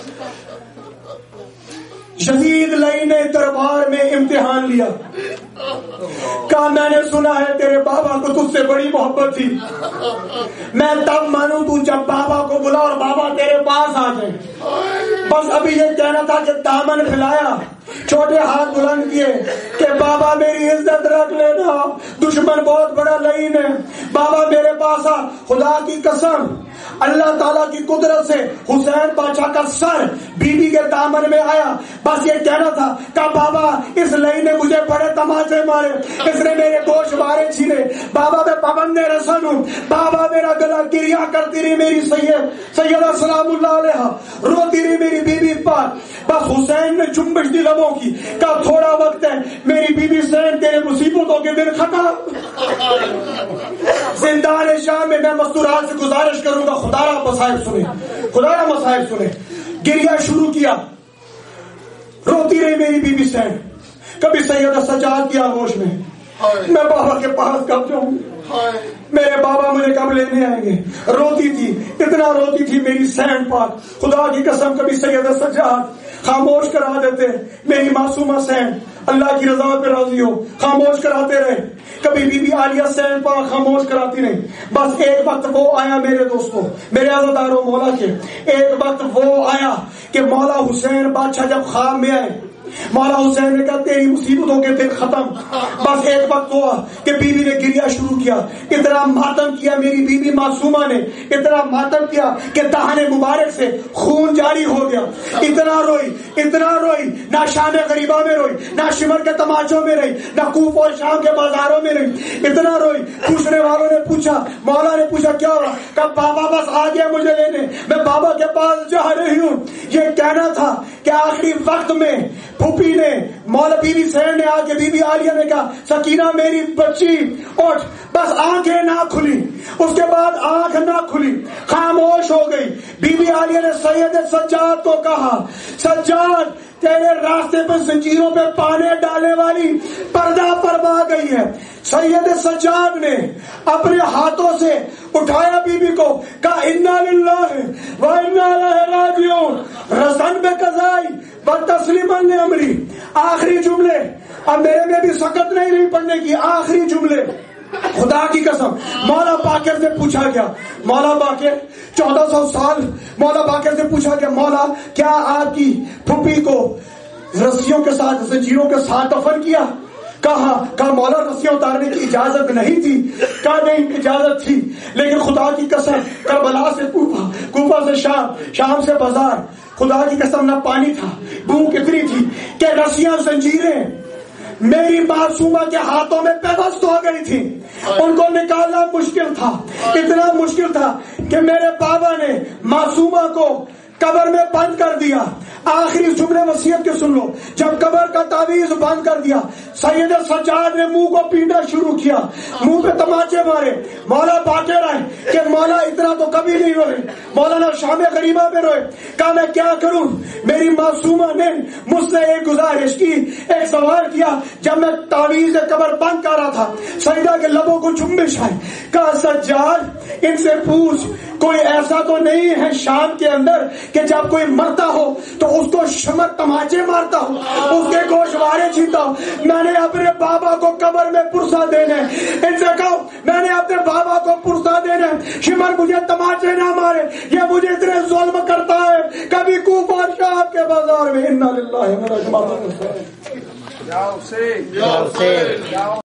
شدید لئی نے دربار میں امتحان لیا، کہا میں نے سنا ہے تیرے بابا کو تجھ سے بڑی محبت تھی، میں تب مانوں تو جب بابا کو بلا اور بابا تیرے پاس آ جائے. بس ابھی یہ کہنا تھا کہ دامن پھیلایا چھوٹے ہاتھ بلند کیے کہ بابا میری عزت رکھ لینا، دشمن بہت بڑا لعین ہے، بابا میرے پاس آ۔ خدا کی قسم اللہ تعالیٰ کی قدرت سے حسین بادشاہ کا سر بی بی کے دامن میں آیا، بس یہ کہنا تھا کہ بابا اس لعین نے مجھے بڑے تماچے مارے، اس نے میرے گوشت بارے چھینے، بابا میں پابند رسن ہوں، بابا میرا گلا گریا کرتی رہی میری سیدہ سلام اللہ علیہ، روتی رہی میری بی بی پاک۔ بس حسین نے جنبش دی لبوں کی، کہا تھوڑا وقت ہے میری بی بی حسین، تیرے مصیبتوں کے دن ختم۔ زندان شام میں مستورات سے گزارش کروں گا خدا را مصائب سنے، خدا را مصائب سنے۔ گریا شروع کیا، روتی رہی میری بی بی حسین۔ کبھی سیدہ سجاد کی آغوش میں میں بابا کے پاس کب جاؤں، میرے بابا مجھے کب لینے آئیں گے، روتی تھی، اتنا روتی تھی میری سین پاک۔ خدا کی قسم کبھی سیدہ سجاد خاموش کرا دیتے، میری معصومہ سین اللہ کی رضا پہ راضی ہو، خاموش کراتے رہے۔ کبھی بی بی عالیہ سین پاک خاموش کراتی نہیں۔ بس ایک وقت وہ آیا میرے دوستوں، میرے عزاداروں مولا کے، ایک وقت وہ آیا کہ مولا حسین بادشاہ جب خواب میں آئے، مولا حسین نے کہا تیری مصیبتوں کے دن ختم۔ بس ایک وقت ہوا کہ بی بی نے گریا شروع کیا، اتنا ماتم کیا میری بی بی معصومہ نے، اتنا ماتم کیا کہ دہن مبارک سے خون جاری ہو گیا۔ اتنا روئی، نہ شام غریبہ میں روئی، نہ شمر کے تماچوں میں رہی، نہ کوف اور شام کے بازاروں میں رہی، اتنا روئی۔ پوچھنے والوں نے پوچھا، مولا نے پوچھا کیا ہوا، کہ بابا بس آ گیا مجھے لینے، میں بابا کے پاس جا رہی ہوں۔ یہ کہنا تھا کہ آخری وقت میں پھوپھی نے، مولا بی بی سین نے آ کے بی بی عالیہ نے کہا سکینہ میری بچی اٹھ، بس آنکھیں نہ کھلی، اس کے بعد آنکھ نہ کھلی، خاموش ہو گئی۔ بی بی عالیہ نے سید سجاد کو کہا سجاد تیرے راستے پہ زنجیروں پہ پانے ڈالنے والی پردہ فرما گئی ہے۔ سید سجاد نے اپنے ہاتھوں سے اٹھایا بی بی کو، کہا انا للہ و انا الیہ راجعون، رسن بے قضائی و تسلیما لامری۔ آخری جملے، اب میرے میں بھی سکت نہیں پڑھنے کی، آخری جملے خدا کی قسم مولا باقر سے پوچھا گیا، مولا باقر 1400 سال مولا باقر سے پوچھا گیا مولا کیا آپ کی پھوپھی کو رسیوں کے ساتھ زنجیروں کے ساتھ دفن کیا؟ کہا مولا رسیاں اتارنے کی اجازت نہیں تھی، کہا نہیں اجازت تھی، لیکن خدا کی قسم کربلا سے کوفہ سے شام سے بازار، خدا کی قسم نہ پانی تھا، بھوک اتنی تھی کہ رسیاں زنجیریں میری معصومہ کے ہاتھوں میں پیوست ہو گئی تھی، ان کو نکالنا مشکل تھا، اتنا مشکل تھا کہ میرے بابا نے معصومہ کو قبر میں بند کر دیا۔ آخری جملے وصیت کے سن لو، جب قبر کا تعویذ بند کر دیا، سید سجاد نے منہ کو پیٹنا شروع کیا، منہ پہ تماچے مارے۔ مولا باقر آئے کہ مولا اتنا تو کبھی نہیں روئے، مولانا شام غریبہ میں روئے۔ کہا میں کیا کروں، میری معصومہ نے مجھ سے ایک گزارش کی، ایک سوال کیا، جب میں تعویذ قبر بند کر رہا تھا سیدہ کے لبوں کو جنبش آئی۔ کہا سجاد ان سے پوچھ کوئی ایسا تو نہیں ہے شام کے اندر کہ جب کوئی مرتا ہو تو اس کو شمر تماچے مارتا ہو، اس کے گوشوارے چھینتا ہو۔ میں نے اپنے بابا کو قبر میں پرسہ دینے، ان سے کہو میں نے اپنے بابا کو پرسہ دینے، شمر مجھے تماچے نہ مارے، یہ مجھے اتنے ظلم کرتا ہے۔ کبھی کوفہ اور شام کے بازار میں انا للہ و انا الیہ راجعون۔